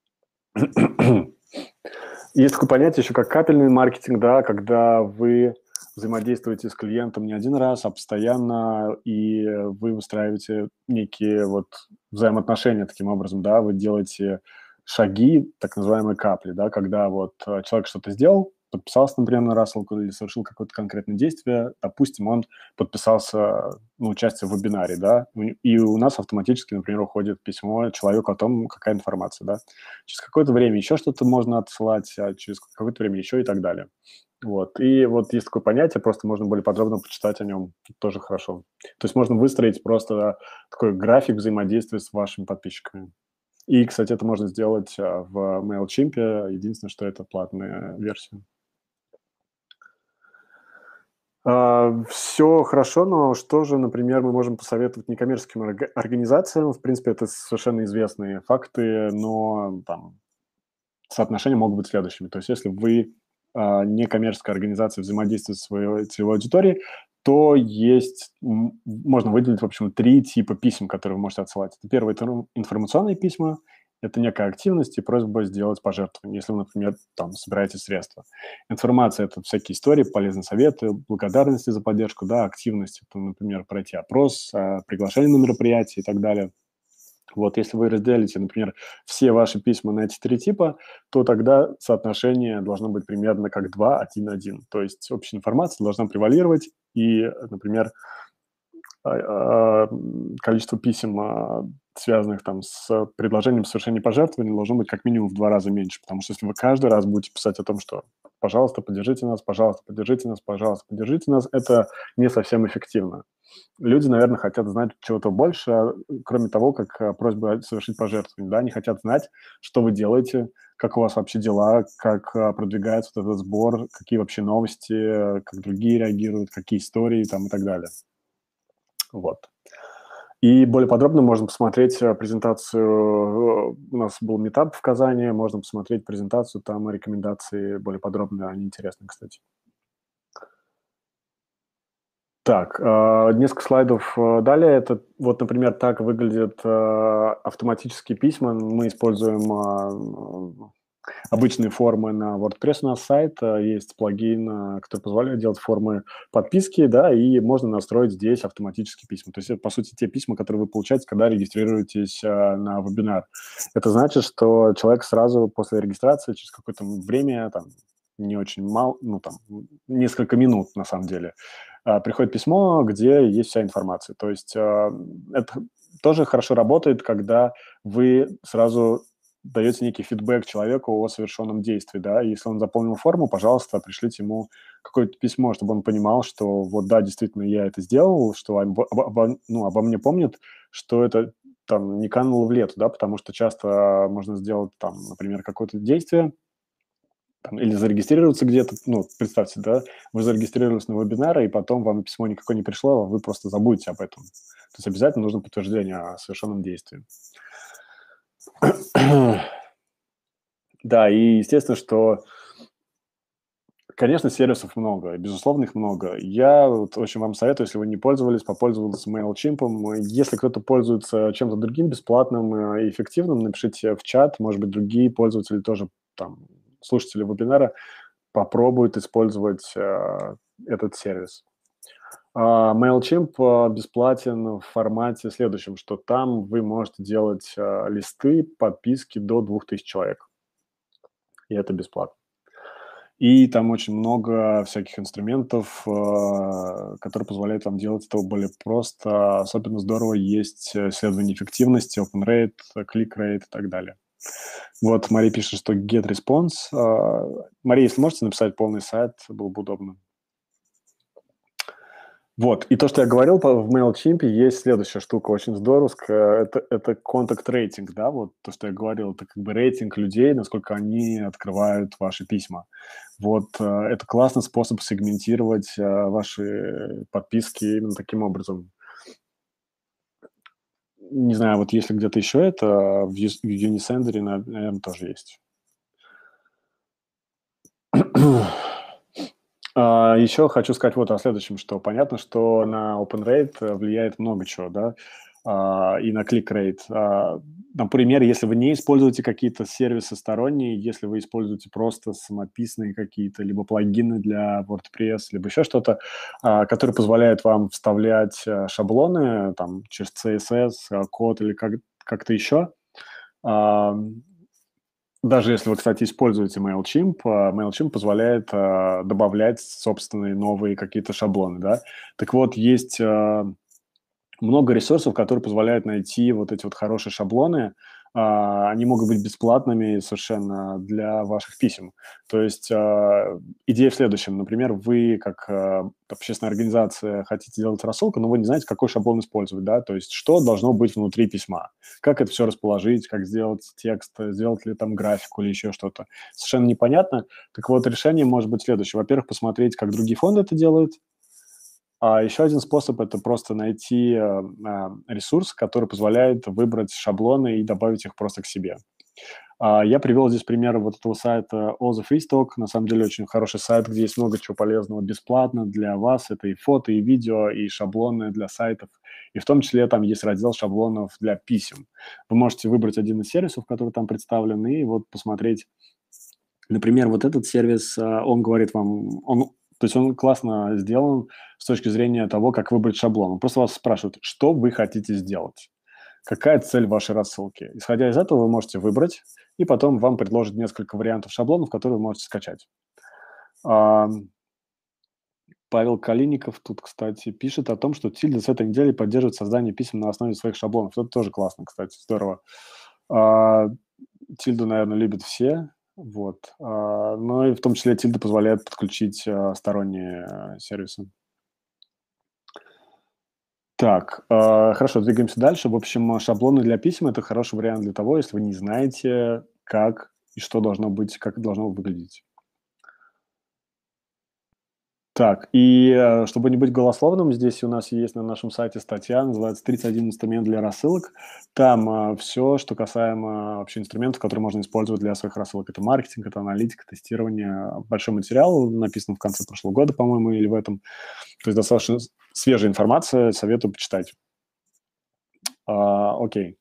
Есть такое понятие еще, как капельный маркетинг, да, когда вы взаимодействуете с клиентом не один раз, а постоянно, и вы выстраиваете некие вот взаимоотношения таким образом, да, вы делаете шаги, так называемые капли, да, когда вот человек что-то сделал, подписался, например, на рассылку или совершил какое-то конкретное действие, допустим, он подписался на участие в вебинаре, да, и у нас автоматически, например, уходит письмо человеку о том, какая информация, да. Через какое-то время еще что-то можно отсылать, а через какое-то время еще и так далее. Вот. И вот есть такое понятие, просто можно более подробно почитать о нем, тоже хорошо. То есть можно выстроить просто такой график взаимодействия с вашими подписчиками. И, кстати, это можно сделать в MailChimp, единственное, что это платная версия. Все хорошо, но что же, например, мы можем посоветовать некоммерческим организациям? В принципе, это совершенно известные факты, но там соотношения могут быть следующими. То есть если вы некоммерческая организация взаимодействует с своей целевой аудиторией, то можно выделить, в общем, 3 типа писем, которые вы можете отсылать. Это первое – это информационные письма, это некая активность и просьба сделать пожертвование, если вы, например, там собираете средства. Информация – это всякие истории, полезные советы, благодарности за поддержку, да, активность – это, например, пройти опрос, приглашение на мероприятие и так далее. Вот если вы разделите, например, все ваши письма на эти 3 типа, то тогда соотношение должно быть примерно как 2:1:1. То есть общая информация должна превалировать, и, например, количество писем, связанных там с предложением совершения пожертвований, должно быть как минимум в 2 раза меньше, потому что если вы каждый раз будете писать о том, что «пожалуйста, поддержите нас, пожалуйста, поддержите нас, пожалуйста, поддержите нас», это не совсем эффективно. Люди, наверное, хотят знать чего-то больше, кроме того, как просьба совершить пожертвование. Да? Они хотят знать, что вы делаете, как у вас вообще дела, как продвигается вот этот сбор, какие вообще новости, как другие реагируют, какие истории там и так далее. Вот. И более подробно можно посмотреть презентацию. У нас был митап в Казани, можно посмотреть презентацию, там рекомендации более подробные, они интересны, кстати. Так, несколько слайдов далее. Это вот, например, так выглядят автоматические письма. Мы используем обычные формы на WordPress. У нас сайт, есть плагин, который позволяет делать формы подписки, да, и можно настроить здесь автоматические письма. То есть это, по сути, те письма, которые вы получаете, когда регистрируетесь на вебинар. Это значит, что человек сразу после регистрации, через какое-то время, там, не очень мало, ну, там, несколько минут, на самом деле, приходит письмо, где есть вся информация. То есть это тоже хорошо работает, когда вы сразу даете некий фидбэк человеку о совершенном действии, да, и если он заполнил форму, пожалуйста, пришлите ему какое-то письмо, чтобы он понимал, что вот да, действительно, я это сделал, что обо мне помнят, что это там не кануло в лету, да, потому что часто можно сделать там, например, какое-то действие, там, или зарегистрироваться где-то, ну, представьте, да, вы зарегистрировались на вебинары, и потом вам письмо никакое не пришло, а вы просто забудете об этом. То есть обязательно нужно подтверждение о совершенном действии. Да, и естественно, что Конечно, сервисов много, безусловно, их много. Я вот очень вам советую, если вы не пользовались, попользоваться MailChimp. Если кто-то пользуется чем-то другим бесплатным и эффективным, напишите в чат, может быть, другие пользователи тоже, там, слушатели вебинара, попробуют использовать этот сервис. MailChimp бесплатен в формате следующем, что там вы можете делать листы, подписки до 2000 человек, и это бесплатно. И там очень много всяких инструментов, которые позволяют вам делать это более просто. Особенно здорово есть исследование эффективности, open rate, click rate и так далее. Вот Мария пишет, что get response. Мария, если можете написать полный сайт, было бы удобно. Вот, и то, что я говорил, в MailChimp есть следующая штука, очень здоровская, это contact rating, да, вот то, что я говорил, это как бы рейтинг людей, насколько они открывают ваши письма. Вот, это классный способ сегментировать ваши подписки именно таким образом. Не знаю, вот если где-то еще это, в Unisender, наверное, тоже есть. Еще хочу сказать вот о следующем, что понятно, что на open rate влияет много чего, да, и на click rate. Например, если вы не используете какие-то сервисы сторонние, если вы используете просто самописные какие-то, либо плагины для WordPress, либо еще что-то, которые позволяют вам вставлять шаблоны там через CSS, код или как-то еще, даже если вы, кстати, используете MailChimp, MailChimp позволяет добавлять собственные новые какие-то шаблоны, да. Так вот, есть много ресурсов, которые позволяют найти вот эти вот хорошие шаблоны. Они могут быть бесплатными совершенно для ваших писем. То есть идея в следующем. Например, вы как общественная организация хотите делать рассылку, но вы не знаете, какой шаблон использовать, да, то есть что должно быть внутри письма, как это все расположить, как сделать текст, сделать ли там графику или еще что-то. Совершенно непонятно. Так вот, решение может быть следующее. Во-первых, посмотреть, как другие фонды это делают. А еще один способ – это просто найти ресурс, который позволяет выбрать шаблоны и добавить их просто к себе. Я привел здесь пример вот этого сайта All the Free Stock. На самом деле очень хороший сайт, где есть много чего полезного бесплатно для вас. Это и фото, и видео, и шаблоны для сайтов. И в том числе там есть раздел шаблонов для писем. Вы можете выбрать один из сервисов, который там представлен, и вот посмотреть. Например, вот этот сервис, он говорит вам, то есть он классно сделан с точки зрения того, как выбрать шаблон. Он просто вас спрашивает, что вы хотите сделать, какая цель вашей рассылки. Исходя из этого вы можете выбрать, и потом вам предложат несколько вариантов шаблонов, которые вы можете скачать. Павел Калиников тут, кстати, пишет о том, что Тильда с этой недели поддерживает создание писем на основе своих шаблонов. Это тоже классно, кстати, здорово. Тильду, наверное, любят все. Вот. Но и в том числе Тильда позволяет подключить сторонние сервисы. Так, хорошо, двигаемся дальше. В общем, шаблоны для писем – это хороший вариант для того, если вы не знаете, как и что должно быть, как это должно выглядеть. Так, и чтобы не быть голословным, здесь у нас есть на нашем сайте статья, называется «31 инструмент для рассылок». Там все, что касаемо вообще инструментов, которые можно использовать для своих рассылок. Это маркетинг, это аналитика, тестирование. Большой материал написан в конце прошлого года, по-моему, или в этом. То есть достаточно свежая информация, советую почитать. Окей.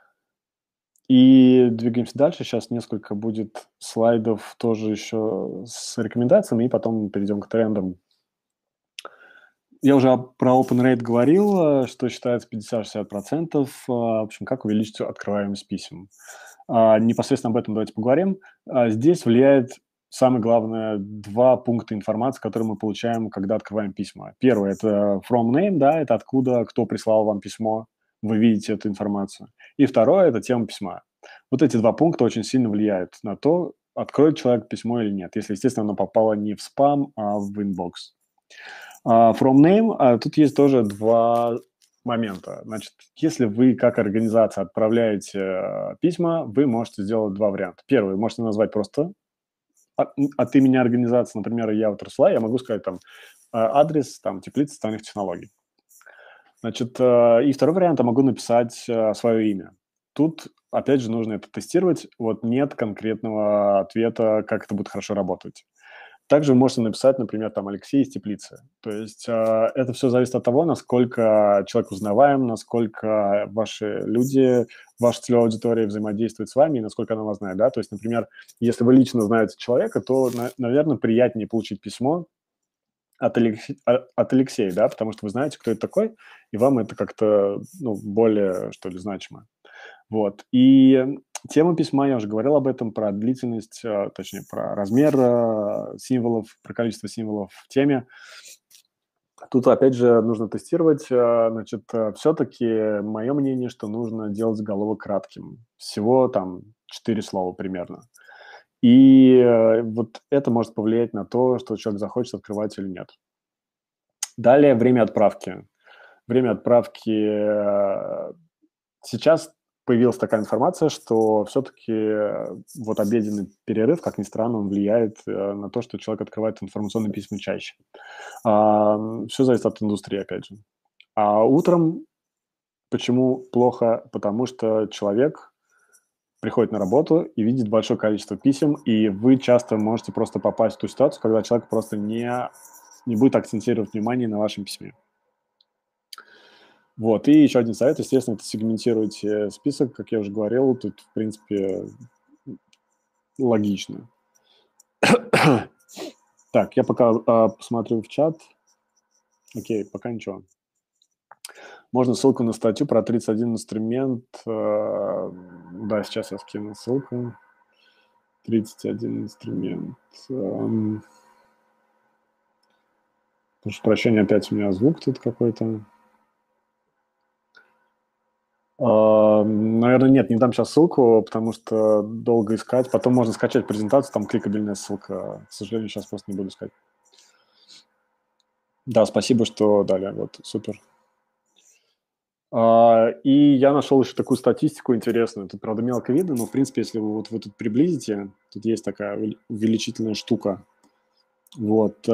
И двигаемся дальше. Сейчас несколько будет слайдов тоже еще с рекомендациями, и потом перейдем к трендам. Я уже про open rate говорил, что считается 50-60%. В общем, как увеличить открываемость писем. Непосредственно об этом давайте поговорим. Здесь влияет, самое главное, два пункта информации, которые мы получаем, когда открываем письма. Первый – это from name, да, это откуда, кто прислал вам письмо, вы видите эту информацию. И второе – это тема письма. Вот эти два пункта очень сильно влияют на то, откроет человек письмо или нет, если, естественно, оно попало не в спам, а в инбокс. From name, тут есть тоже два момента. Значит, если вы как организация отправляете письма, вы можете сделать два варианта. Первый, можете назвать просто от имени организации, например, я вот рассылаю, я могу сказать там адрес, там, теплица социальных технологий. Значит, и второй вариант, я могу написать свое имя. Тут, опять же, нужно это тестировать. Вот нет конкретного ответа, как это будет хорошо работать. Также вы можете написать, например, там Алексей из Теплицы. То есть это все зависит от того, насколько человек узнаваем, насколько ваши люди, ваша целевая аудитория взаимодействует с вами и насколько она вас знает, да. То есть, например, если вы лично знаете человека, то, наверное, приятнее получить письмо от Алексея, да, потому что вы знаете, кто это такой, и вам это как-то, ну, более, что ли, значимо. Вот. И тема письма, я уже говорил об этом, про длительность, точнее, про размер символов, про количество символов в теме. Тут, опять же, нужно тестировать. Значит, все-таки мое мнение, что нужно делать заголовок кратким. Всего там 4 слова примерно. И вот это может повлиять на то, что человек захочет открывать или нет. Далее время отправки. Время отправки. Сейчас появилась такая информация, что все-таки вот обеденный перерыв, как ни странно, он влияет на то, что человек открывает информационные письма чаще. Все зависит от индустрии, опять же. А утром почему плохо? Потому что человек приходит на работу и видит большое количество писем, и вы часто можете просто попасть в ту ситуацию, когда человек просто не будет акцентировать внимание на вашем письме. Вот, и еще один совет, естественно, это сегментируйте список, как я уже говорил, тут, в принципе, логично. Так, я пока посмотрю в чат. Окей, пока ничего. Можно ссылку на статью про 31 инструмент. Да, сейчас я скину ссылку. 31 инструмент. Прошу прощения, опять у меня звук тут какой-то. Наверное, нет, не дам сейчас ссылку, потому что долго искать. Потом можно скачать презентацию, там кликабельная ссылка. К сожалению, сейчас просто не буду искать. Да, спасибо, что дали. Вот, супер. И я нашел еще такую статистику интересную. Тут, правда, мелко видно, но, в принципе, если вы тут приблизите, тут есть такая увеличительная штука. Вот.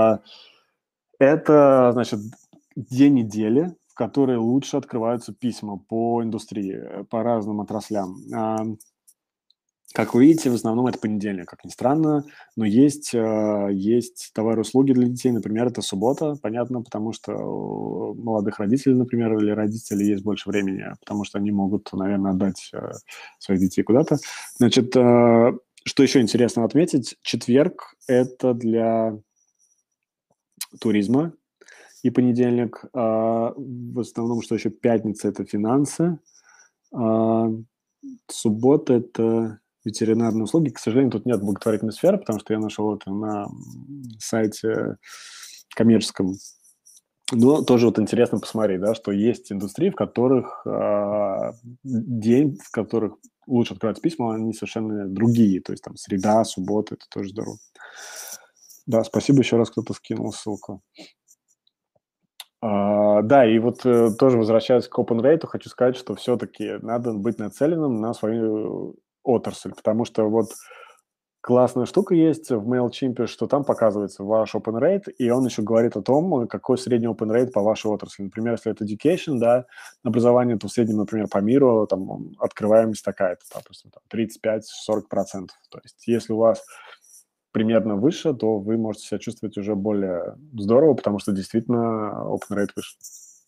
Это, значит, день недели, в который лучше открываются письма по индустрии, по разным отраслям. Как вы видите, в основном это понедельник, как ни странно, но есть товары и услуги для детей, например, это суббота, понятно, потому что у молодых родителей, например, или родителей есть больше времени, потому что они могут, наверное, отдать своих детей куда-то. Значит, что еще интересно отметить, четверг – это для туризма и понедельник, в основном, что еще пятница – это финансы, суббота – это ветеринарные услуги. К сожалению, тут нет благотворительной сферы, потому что я нашел это на сайте коммерческом. Но тоже вот интересно посмотреть, да, что есть индустрии, в которых день, в которых лучше открывать письма, они совершенно другие. То есть там среда, суббота, это тоже здорово. Да, спасибо еще раз, кто-то скинул ссылку. Да, и вот тоже возвращаясь к open rate, хочу сказать, что все-таки надо быть нацеленным на свою отрасль, потому что вот классная штука есть в MailChimp, что там показывается ваш open rate, и он еще говорит о том, какой средний open rate по вашей отрасли. Например, если это education, да, образование, то в среднем, например, по миру там открываемость такая-то, допустим, 35-40%. То есть если у вас примерно выше, то вы можете себя чувствовать уже более здорово, потому что действительно open rate выше.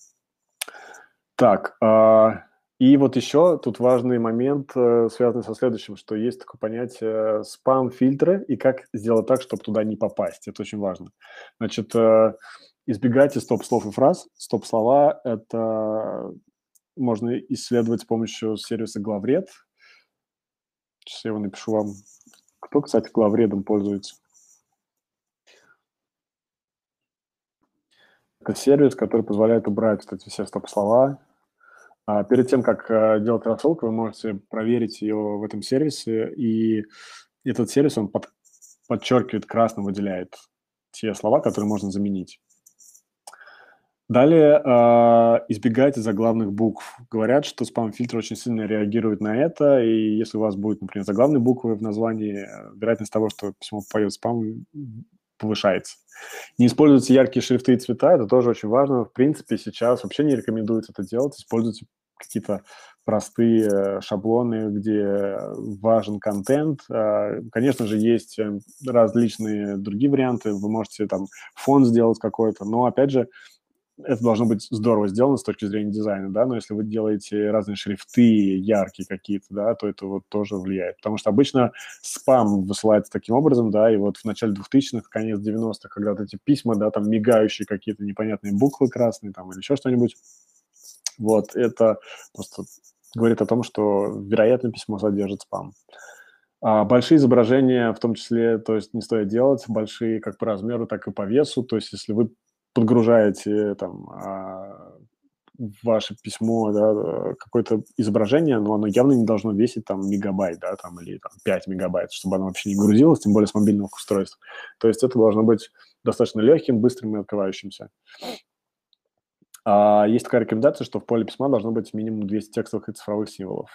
Так, и вот еще тут важный момент, связанный со следующим, что есть такое понятие спам-фильтры и как сделать так, чтобы туда не попасть. Это очень важно. Значит, избегайте стоп-слов и фраз. Стоп-слова – это можно исследовать с помощью сервиса Главред. Сейчас я его напишу вам. Кто, кстати, Главредом пользуется? Это сервис, который позволяет убрать вот эти все стоп-слова. Перед тем, как делать рассылку, вы можете проверить ее в этом сервисе, и этот сервис, он подчеркивает, красным выделяет те слова, которые можно заменить. Далее избегайте заглавных букв. Говорят, что спам-фильтр очень сильно реагирует на это, и если у вас будет, например, заглавные буквы в названии, вероятность того, что письмо попадет в спам, повышается. Не используйте яркие шрифты и цвета, это тоже очень важно. В принципе, сейчас вообще не рекомендуется это делать. Используйте какие-то простые шаблоны, где важен контент. Конечно же, есть различные другие варианты. Вы можете там фон сделать какой-то, но, опять же, это должно быть здорово сделано с точки зрения дизайна, да, но если вы делаете разные шрифты, яркие какие-то, да, то это вот тоже влияет, потому что обычно спам высылается таким образом, да, и вот в начале 2000-х, конец 90-х, когда вот эти письма, да, там мигающие какие-то непонятные буквы красные там или еще что-нибудь, вот, это просто говорит о том, что, вероятно, письмо содержит спам. Большие изображения в том числе, то есть не стоит делать, большие как по размеру, так и по весу, то есть если вы подгружаете там в ваше письмо, да, какое-то изображение, но оно явно не должно весить там мегабайт, да, там, или там, 5 мегабайт, чтобы оно вообще не грузилось, тем более с мобильных устройств. То есть это должно быть достаточно легким, быстрым и открывающимся. Есть такая рекомендация, что в поле письма должно быть минимум 200 текстовых и цифровых символов.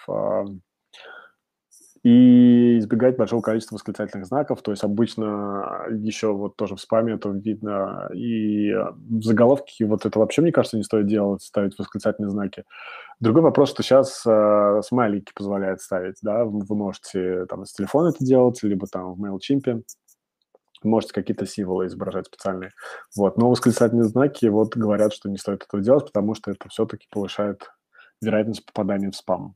И избегать большого количества восклицательных знаков. То есть обычно еще вот тоже в спаме это видно. И в заголовке вот это вообще, мне кажется, не стоит делать, ставить восклицательные знаки. Другой вопрос, что сейчас смайлики позволяют ставить, да, вы можете там с телефона это делать, либо там в MailChimp. Можете какие-то символы изображать специальные. Вот. Но восклицательные знаки вот говорят, что не стоит этого делать, потому что это все-таки повышает вероятность попадания в спам.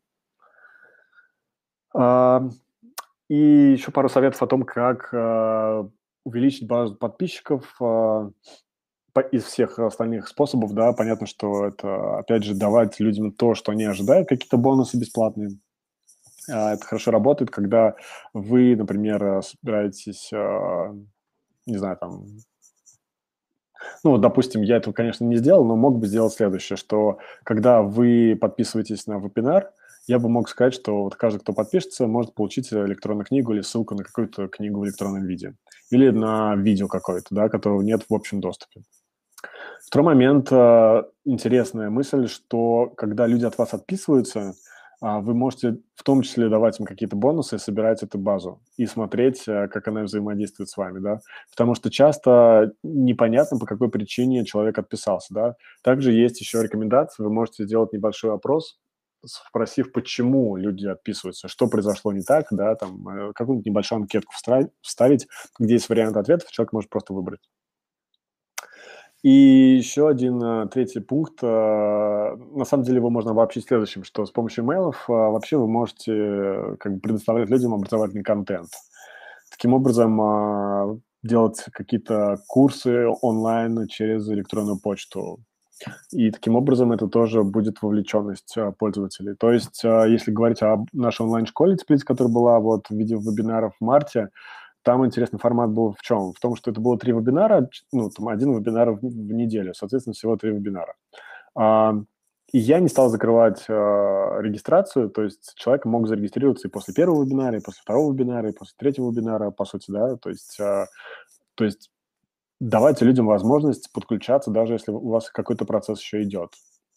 И еще пару советов о том, как увеличить базу подписчиков из всех остальных способов, да, понятно, что это, опять же, давать людям то, что они ожидают, какие-то бонусы бесплатные. Это хорошо работает, когда вы, например, собираетесь, не знаю, там, ну, вот, допустим, я этого, конечно, не сделал, но мог бы сделать следующее, что когда вы подписываетесь на вебинар, я бы мог сказать, что вот каждый, кто подпишется, может получить электронную книгу или ссылку на какую-то книгу в электронном виде. Или на видео какое-то, да, которого нет в общем доступе. Второй момент, интересная мысль, что когда люди от вас отписываются, вы можете в том числе давать им какие-то бонусы, собирать эту базу и смотреть, как она взаимодействует с вами, да, потому что часто непонятно, по какой причине человек отписался, да. Также есть еще рекомендации, вы можете сделать небольшой опрос, спросив, почему люди отписываются, что произошло не так, да, там, какую-нибудь небольшую анкетку вставить, где есть вариант ответов, человек может просто выбрать. И еще один, третий пункт, на самом деле его можно обобщить следующим, что с помощью имейлов вообще вы можете как бы предоставлять людям образовательный контент. Таким образом, делать какие-то курсы онлайн через электронную почту. И таким образом это тоже будет вовлеченность пользователей. То есть, если говорить о нашей онлайн-школе, которая была вот в виде вебинаров в марте, там интересный формат был в чем? В том, что это было 3 вебинара, ну, там, 1 вебинар в неделю, соответственно, всего 3 вебинара. И я не стал закрывать регистрацию, то есть человек мог зарегистрироваться и после первого вебинара, и после второго вебинара, и после третьего вебинара, по сути, да, то есть давайте людям возможность подключаться, даже если у вас какой-то процесс еще идет.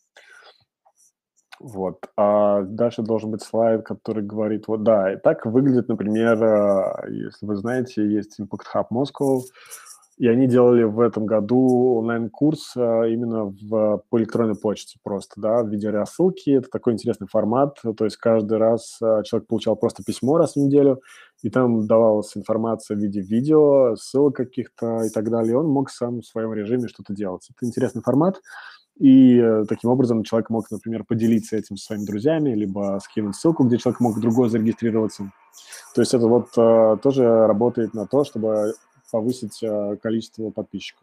Вот. А дальше должен быть слайд, который говорит, вот да, и так выглядит, например, если вы знаете, есть Impact Hub Moscow, и они делали в этом году онлайн-курс именно по электронной почте просто, да, в виде рассылки. Это такой интересный формат, то есть каждый раз человек получал просто письмо раз в неделю, и там давалась информация в виде видео, ссылок каких-то и так далее, и он мог сам в своем режиме что-то делать. Это интересный формат. И таким образом человек мог, например, поделиться этим со своими друзьями, либо скинуть ссылку, где человек мог другой зарегистрироваться. То есть это вот тоже работает на то, чтобы повысить количество подписчиков.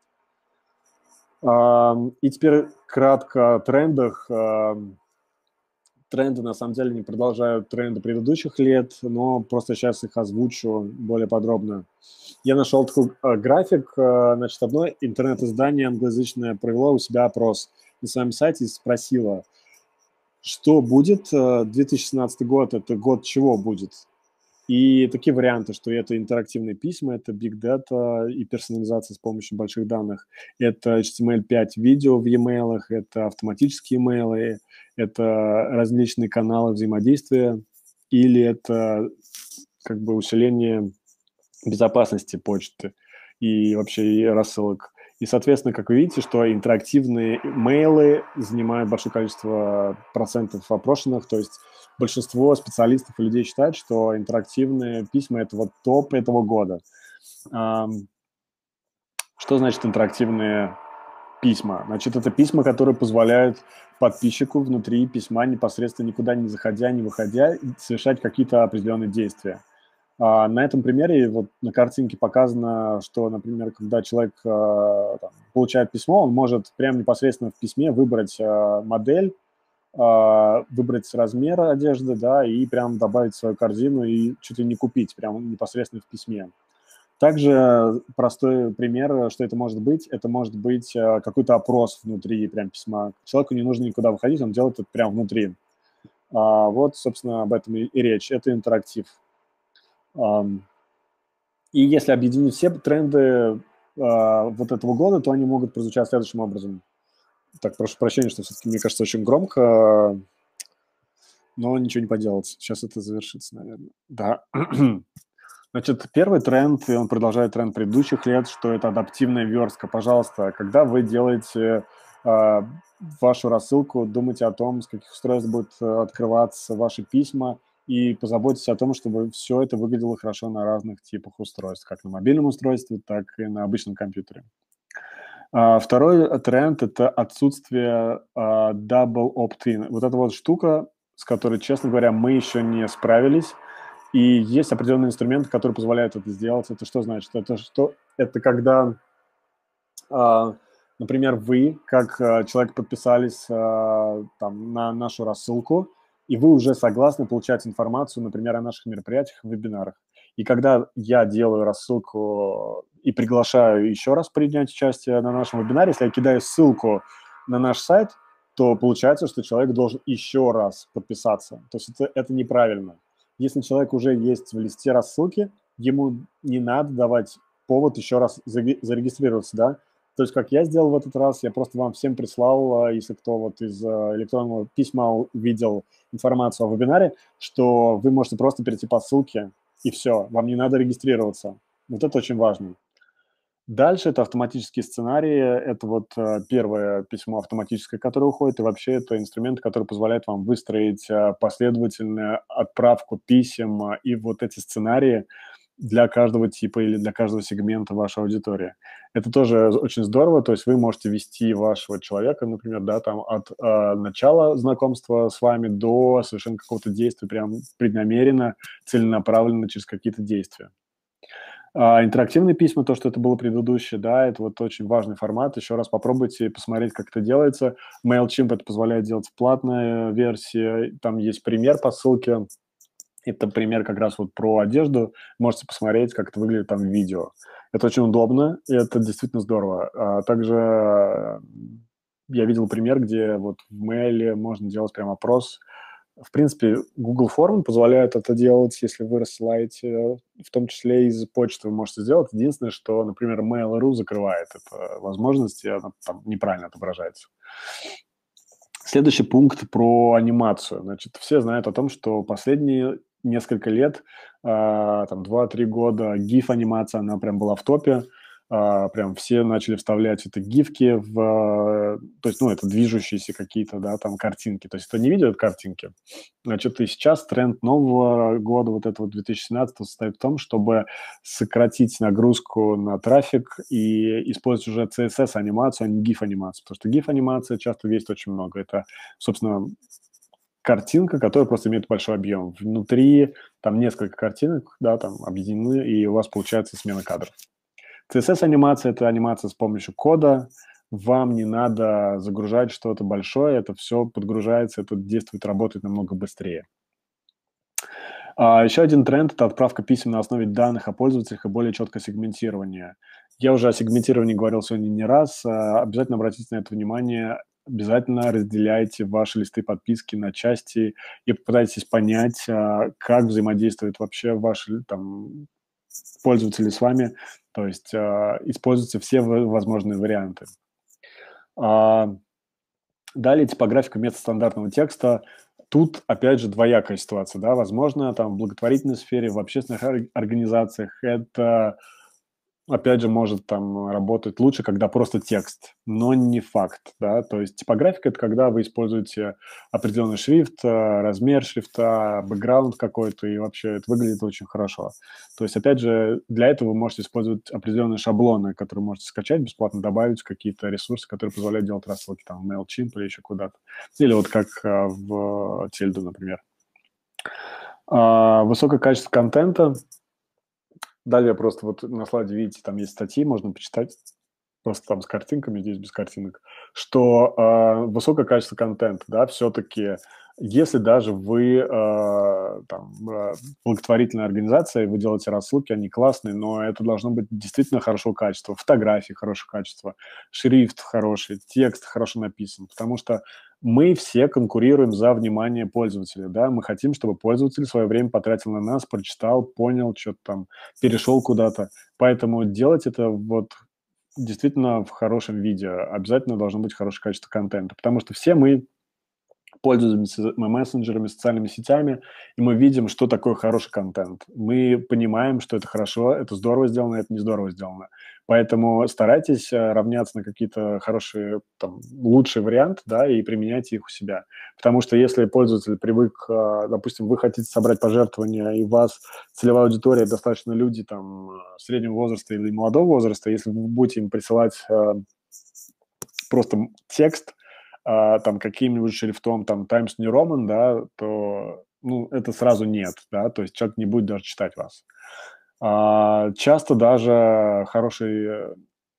И теперь кратко о трендах. Тренды, на самом деле, не продолжают тренды предыдущих лет, но просто сейчас их озвучу более подробно. Я нашел такой график. Значит, одно интернет-издание англоязычное провело у себя опрос на своем сайте и спросило, что будет 2017 год, это год чего будет? И такие варианты, что это интерактивные письма, это big data и персонализация с помощью больших данных, это HTML5 видео в e-mail, это автоматические имейлы, это различные каналы взаимодействия, или это как бы усиление безопасности почты и вообще и рассылок, И, соответственно, как вы видите, что интерактивные мейлы занимают большое количество процентов опрошенных, то есть большинство специалистов и людей считают, что интерактивные письма – это вот топ этого года. Что значит интерактивные письма? Значит, это письма, которые позволяют подписчику внутри письма непосредственно никуда не заходя, не выходя, совершать какие-то определенные действия. На этом примере вот на картинке показано, что, например, когда человек получает письмо, он может прямо непосредственно в письме выбрать модель, выбрать размер одежды, да, и прям добавить в свою корзину и чуть ли не купить прямо непосредственно в письме. Также простой пример, что это может быть какой-то опрос внутри прям письма. Человеку не нужно никуда выходить, он делает это прямо внутри. Вот, собственно, об этом и речь. Это интерактив. И если объединить все тренды вот этого года, то они могут прозвучать следующим образом. Так, прошу прощения, что все-таки, мне кажется, очень громко, но ничего не поделать. Сейчас это завершится, наверное. Да. Значит, первый тренд, и он продолжает тренд предыдущих лет, что это адаптивная верстка. Пожалуйста, когда вы делаете вашу рассылку, думайте о том, с каких устройств будут открываться ваши письма, и позаботьтесь о том, чтобы все это выглядело хорошо на разных типах устройств, как на мобильном устройстве, так и на обычном компьютере. Второй тренд – это отсутствие double opt-in. Вот эта вот штука, с которой, честно говоря, мы еще не справились. И есть определенные инструменты, которые позволяют это сделать. Это что значит? Это когда, например, вы, как человек, подписались там, на нашу рассылку, и вы уже согласны получать информацию, например, о наших мероприятиях, вебинарах. И когда я делаю рассылку и приглашаю еще раз принять участие на нашем вебинаре, если я кидаю ссылку на наш сайт, то получается, что человек должен еще раз подписаться. То есть это неправильно. Если человек уже есть в листе рассылки, ему не надо давать повод еще раз зарегистрироваться, да. То есть, как я сделал в этот раз, я просто вам всем прислал, если кто вот из электронного письма увидел информацию о вебинаре, что вы можете просто перейти по ссылке, и все, вам не надо регистрироваться. Вот это очень важно. Дальше это автоматические сценарии. Это вот первое письмо автоматическое, которое уходит, и вообще это инструмент, который позволяет вам выстроить последовательную отправку писем и вот эти сценарии для каждого типа или для каждого сегмента вашей аудитории. Это тоже очень здорово, то есть вы можете вести вашего человека, например, да, там от начала знакомства с вами до совершенно какого-то действия, прям преднамеренно, целенаправленно через какие-то действия. Интерактивные письма, то, что это было предыдущее, да, это вот очень важный формат. Еще раз попробуйте посмотреть, как это делается. MailChimp это позволяет делать в платной версии. Там есть пример по ссылке. Это пример как раз вот про одежду. Можете посмотреть, как это выглядит там в видео. Это очень удобно, и это действительно здорово. Также я видел пример, где вот в мейле можно делать прям опрос. В принципе, Google Формы позволяют это делать, если вы рассылаете, в том числе из почты вы можете сделать. Единственное, что, например, Mail.ru закрывает эту возможность, и она там неправильно отображается. Следующий пункт про анимацию. Значит, все знают о том, что последние несколько лет, там 2-3 года, GIF-анимация, она прям была в топе. Прям все начали вставлять это гифки то есть, ну, это движущиеся какие-то, да, там картинки. То есть это не видео, это картинки. Значит, и сейчас тренд нового года, вот этого 2017, состоит в том, чтобы сократить нагрузку на трафик и использовать уже CSS-анимацию, а не GIF-анимацию. Потому что GIF-анимация часто весит очень много. Это, собственно, картинка, которая просто имеет большой объем. Внутри там несколько картинок, да, там объединены, и у вас получается смена кадров. CSS-анимация – это анимация с помощью кода. Вам не надо загружать что-то большое, это все подгружается, это действует, работает намного быстрее. Еще один тренд – это отправка писем на основе данных о пользователях и более четкое сегментирование. Я уже о сегментировании говорил сегодня не раз. Обязательно обратите на это внимание. Обязательно разделяйте ваши листы подписки на части и попытайтесь понять, как взаимодействуют вообще ваши там пользователи с вами, то есть используйте все возможные варианты. Далее типографика вместо стандартного текста. Тут, опять же, двоякая ситуация, да, возможно, там в благотворительной сфере, в общественных организациях это опять же, может там работать лучше, когда просто текст, но не факт, да, то есть типографика – это когда вы используете определенный шрифт, размер шрифта, бэкграунд какой-то, и вообще это выглядит очень хорошо. То есть, опять же, для этого вы можете использовать определенные шаблоны, которые можете скачать бесплатно, добавить какие-то ресурсы, которые позволяют делать рассылки, там, в MailChimp или еще куда-то. Или вот как в Тильду, например. Высокое качество контента. Далее просто вот на слайде, видите, там есть статьи, можно почитать, просто там с картинками, здесь без картинок, что высокое качество контента, да, все-таки, если даже вы благотворительная организация, и вы делаете рассылки, они классные, но это должно быть действительно хорошего качества, фотографии хорошего качества, шрифт хороший, текст хорошо написан, потому что мы все конкурируем за внимание пользователя, да, мы хотим, чтобы пользователь свое время потратил на нас, прочитал, понял, что-то там, перешел куда-то, поэтому делать это вот действительно в хорошем виде. Обязательно должно быть хорошее качество контента, потому что все мы пользуемся мессенджерами, социальными сетями, и мы видим, что такое хороший контент. Мы понимаем, что это хорошо, это здорово сделано, это не здорово сделано. Поэтому старайтесь равняться на какие-то хорошие, там, лучшие варианты, да, и применяйте их у себя. Потому что если пользователь привык, допустим, вы хотите собрать пожертвования, и у вас целевая аудитория достаточно люди там среднего возраста или молодого возраста, если вы будете им присылать просто текст, там каким-нибудь шрифтом, там Times New Roman, да, то, ну, это сразу нет, да, то есть человек не будет даже читать вас. Часто даже хорошая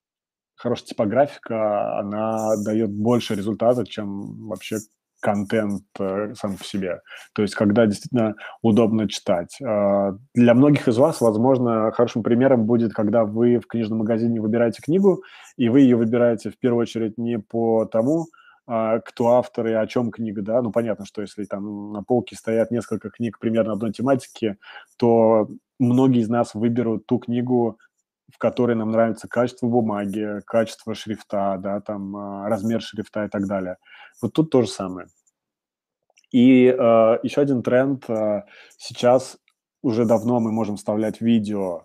типографика, она дает больше результата, чем вообще контент сам по себе. То есть когда действительно удобно читать. Для многих из вас, возможно, хорошим примером будет, когда вы в книжном магазине выбираете книгу, и вы ее выбираете в первую очередь не по тому, кто автор и о чем книга, да, ну, понятно, что если там на полке стоят несколько книг примерно одной тематики, то многие из нас выберут ту книгу, в которой нам нравится качество бумаги, качество шрифта, да, там, размер шрифта и так далее. Вот тут то же самое. И еще один тренд. Сейчас уже давно мы можем вставлять видео,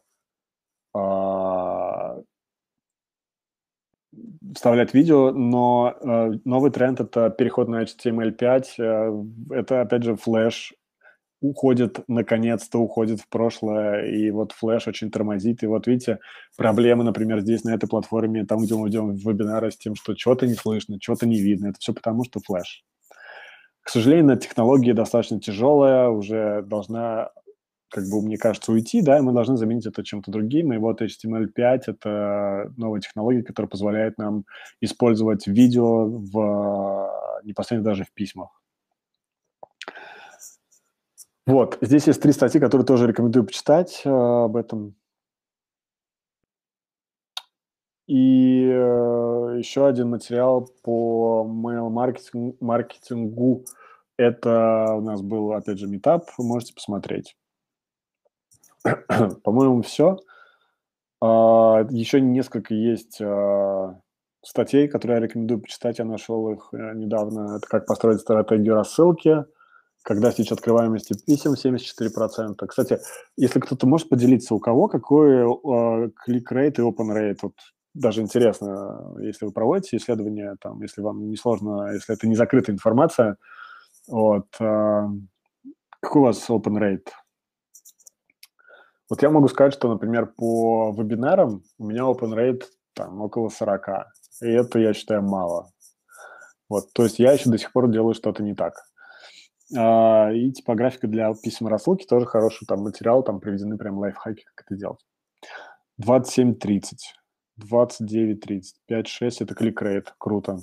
но новый тренд – это переход на HTML5. Это, опять же, флеш наконец-то уходит в прошлое, и вот флеш очень тормозит. И вот видите, проблемы, например, здесь, на этой платформе, там, где мы ведем вебинары, с тем, что что-то не слышно, что-то не видно. Это все потому, что флеш. К сожалению, технология достаточно тяжелая, уже должна, как бы, мне кажется, уйти, да, и мы должны заменить это чем-то другим. И вот HTML5 – это новая технология, которая позволяет нам использовать видео непосредственно даже в письмах. Вот, здесь есть 3 статьи, которые тоже рекомендую почитать об этом. И еще один материал по mail-маркетингу. Это у нас был, опять же, митап, вы можете посмотреть. По-моему, все. Еще несколько есть статей, которые я рекомендую почитать. Я нашел их недавно. Это «Как построить стратегию рассылки», когда стичь открываемости писем 74%. Кстати, если кто-то может поделиться, у кого какой клик-рейт и open-рейт? Вот даже интересно, если вы проводите исследования, там, если вам не сложно, если это не закрытая информация, вот, какой у вас open-рейт? Вот я могу сказать, что, например, по вебинарам у меня open-рейт там около 40, и это, я считаю, мало. Вот, то есть я еще до сих пор делаю что-то не так. И типографика для писем рассылки тоже хороший там материал, там приведены прям лайфхаки, как это делать. 27-30, 29-30, 5-6 – это клик-рейт, круто.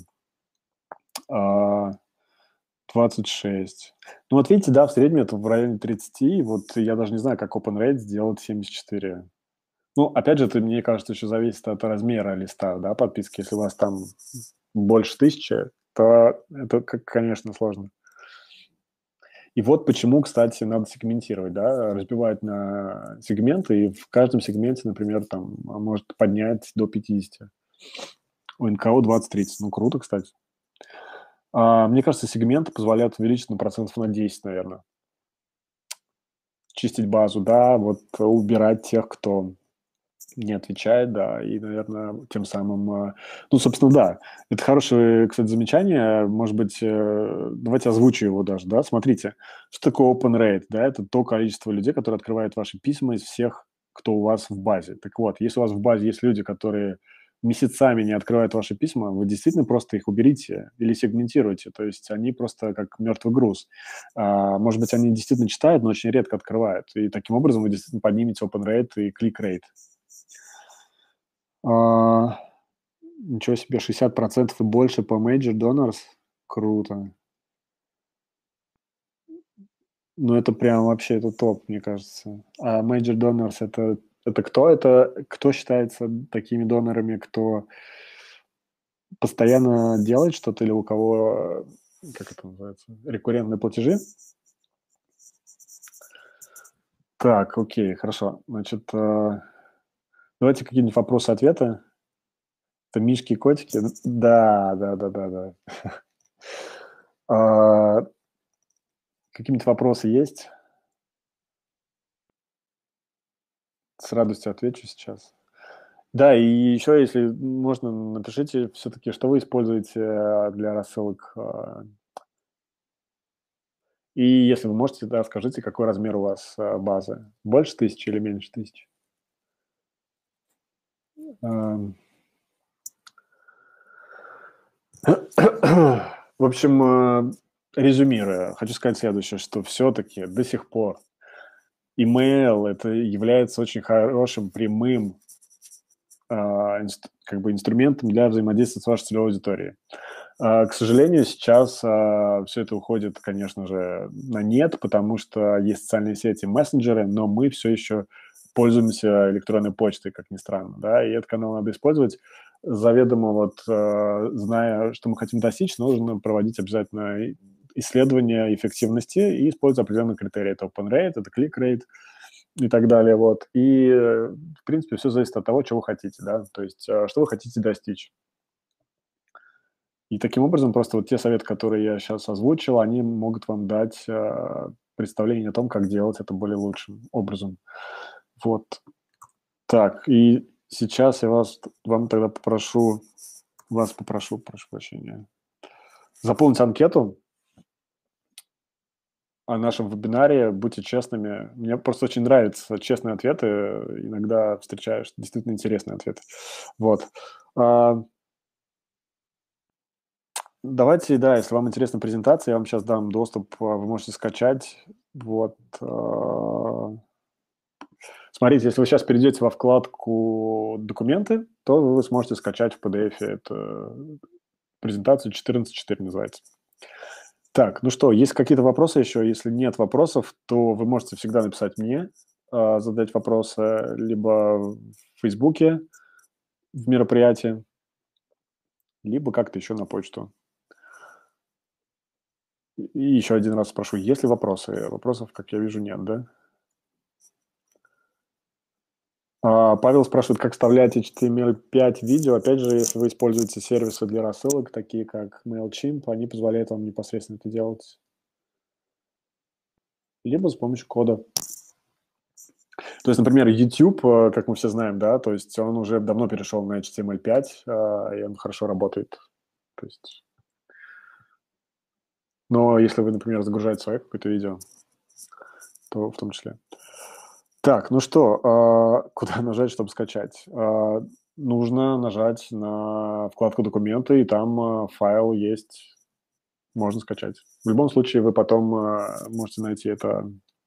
26. Ну вот видите, да, в среднем это в районе 30, и вот я даже не знаю, как open rate сделать 74. Ну, опять же, это, мне кажется, еще зависит от размера листа, да, подписки. Если у вас там больше 1000, то это, конечно, сложно. И вот почему, кстати, надо сегментировать, да, разбивать на сегменты, и в каждом сегменте, например, там может поднять до 50. У НКО 20-30. Ну, круто, кстати. Мне кажется, сегменты позволяют увеличить на процентов на 10, наверное. Чистить базу, да, вот убирать тех, кто не отвечает, да, и, наверное, тем самым, ну, собственно, да, это хорошее, кстати, замечание, может быть, давайте озвучу его даже, да, смотрите, что такое open rate, да, это то количество людей, которые открывают ваши письма из всех, кто у вас в базе. Так вот, если у вас в базе есть люди, которые месяцами не открывают ваши письма, вы действительно просто их уберите или сегментируйте, то есть они просто как мертвый груз. Может быть, они действительно читают, но очень редко открывают, и таким образом вы действительно поднимете open rate и click rate. А, Ничего себе, 60% и больше по Major Donors. Круто. Ну, это прям вообще, это топ, мне кажется. А Major Donors это кто? Это кто считается такими донорами, кто постоянно делает что-то или у кого, как это называется, рекуррентные платежи? Так, окей, хорошо. Значит, давайте какие-нибудь вопросы-ответы. Это мишки и котики? Да, да, да, да, да. Какие-нибудь вопросы есть? С радостью отвечу сейчас. Да, и еще, если можно, напишите все-таки, что вы используете для рассылок. И если вы можете, да, скажите, какой размер у вас базы. Больше 1000 или меньше 1000? Эм. В общем, резюмируя, хочу сказать следующее, что все-таки до сих пор email это является очень хорошим прямым как бы инструментом для взаимодействия с вашей целевой аудиторией. К сожалению, сейчас все это уходит, конечно же, на нет, потому что есть социальные сети, мессенджеры, но мы все еще пользуемся электронной почтой, как ни странно, да, и этот канал надо использовать. Заведомо, вот, зная, что мы хотим достичь, нужно проводить обязательно исследования эффективности и использовать определенные критерии. Это open rate, это click rate и так далее, вот. И, в принципе, все зависит от того, чего вы хотите, да, то есть, что вы хотите достичь. И таким образом просто вот те советы, которые я сейчас озвучил, они могут вам дать представление о том, как делать это более лучшим образом. Вот. Так, и сейчас я вам тогда прошу прощения, заполнить анкету о нашем вебинаре. Будьте честными. Мне просто очень нравятся честные ответы. Иногда встречаешь действительно интересные ответы. Вот. Давайте, да, если вам интересна презентация, я вам сейчас дам доступ, вы можете скачать. Вот. Смотрите, если вы сейчас перейдете во вкладку «Документы», то вы сможете скачать в PDF эту презентацию 14.4 называется. Так, ну что, есть какие-то вопросы еще? Если нет вопросов, то вы можете всегда написать мне, задать вопросы либо в Фейсбуке, в мероприятии, либо как-то еще на почту. И еще один раз спрошу, есть ли вопросы? Вопросов, как я вижу, нет, да? Павел спрашивает, как вставлять HTML5 видео. Опять же, если вы используете сервисы для рассылок, такие как MailChimp, они позволяют вам непосредственно это делать. Либо с помощью кода. То есть, например, YouTube, как мы все знаем, да, то есть он уже давно перешел на HTML5, и он хорошо работает. То есть... Но если вы, например, загружаете свое какое-то видео, то в том числе. Так, ну что, куда нажать, чтобы скачать? Нужно нажать на вкладку «Документы», и там файл есть, можно скачать. В любом случае вы потом можете найти это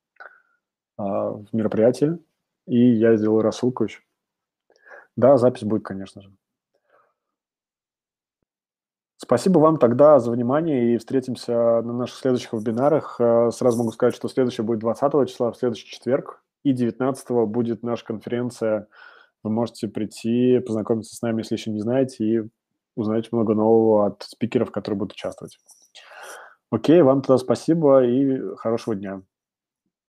в мероприятии, и я сделаю рассылку еще. Да, запись будет, конечно же. Спасибо вам тогда за внимание, и встретимся на наших следующих вебинарах. Сразу могу сказать, что следующий будет 20 числа, в следующий четверг, и 19 будет наша конференция. Вы можете прийти, познакомиться с нами, если еще не знаете, и узнать много нового от спикеров, которые будут участвовать. Окей, вам тогда спасибо и хорошего дня.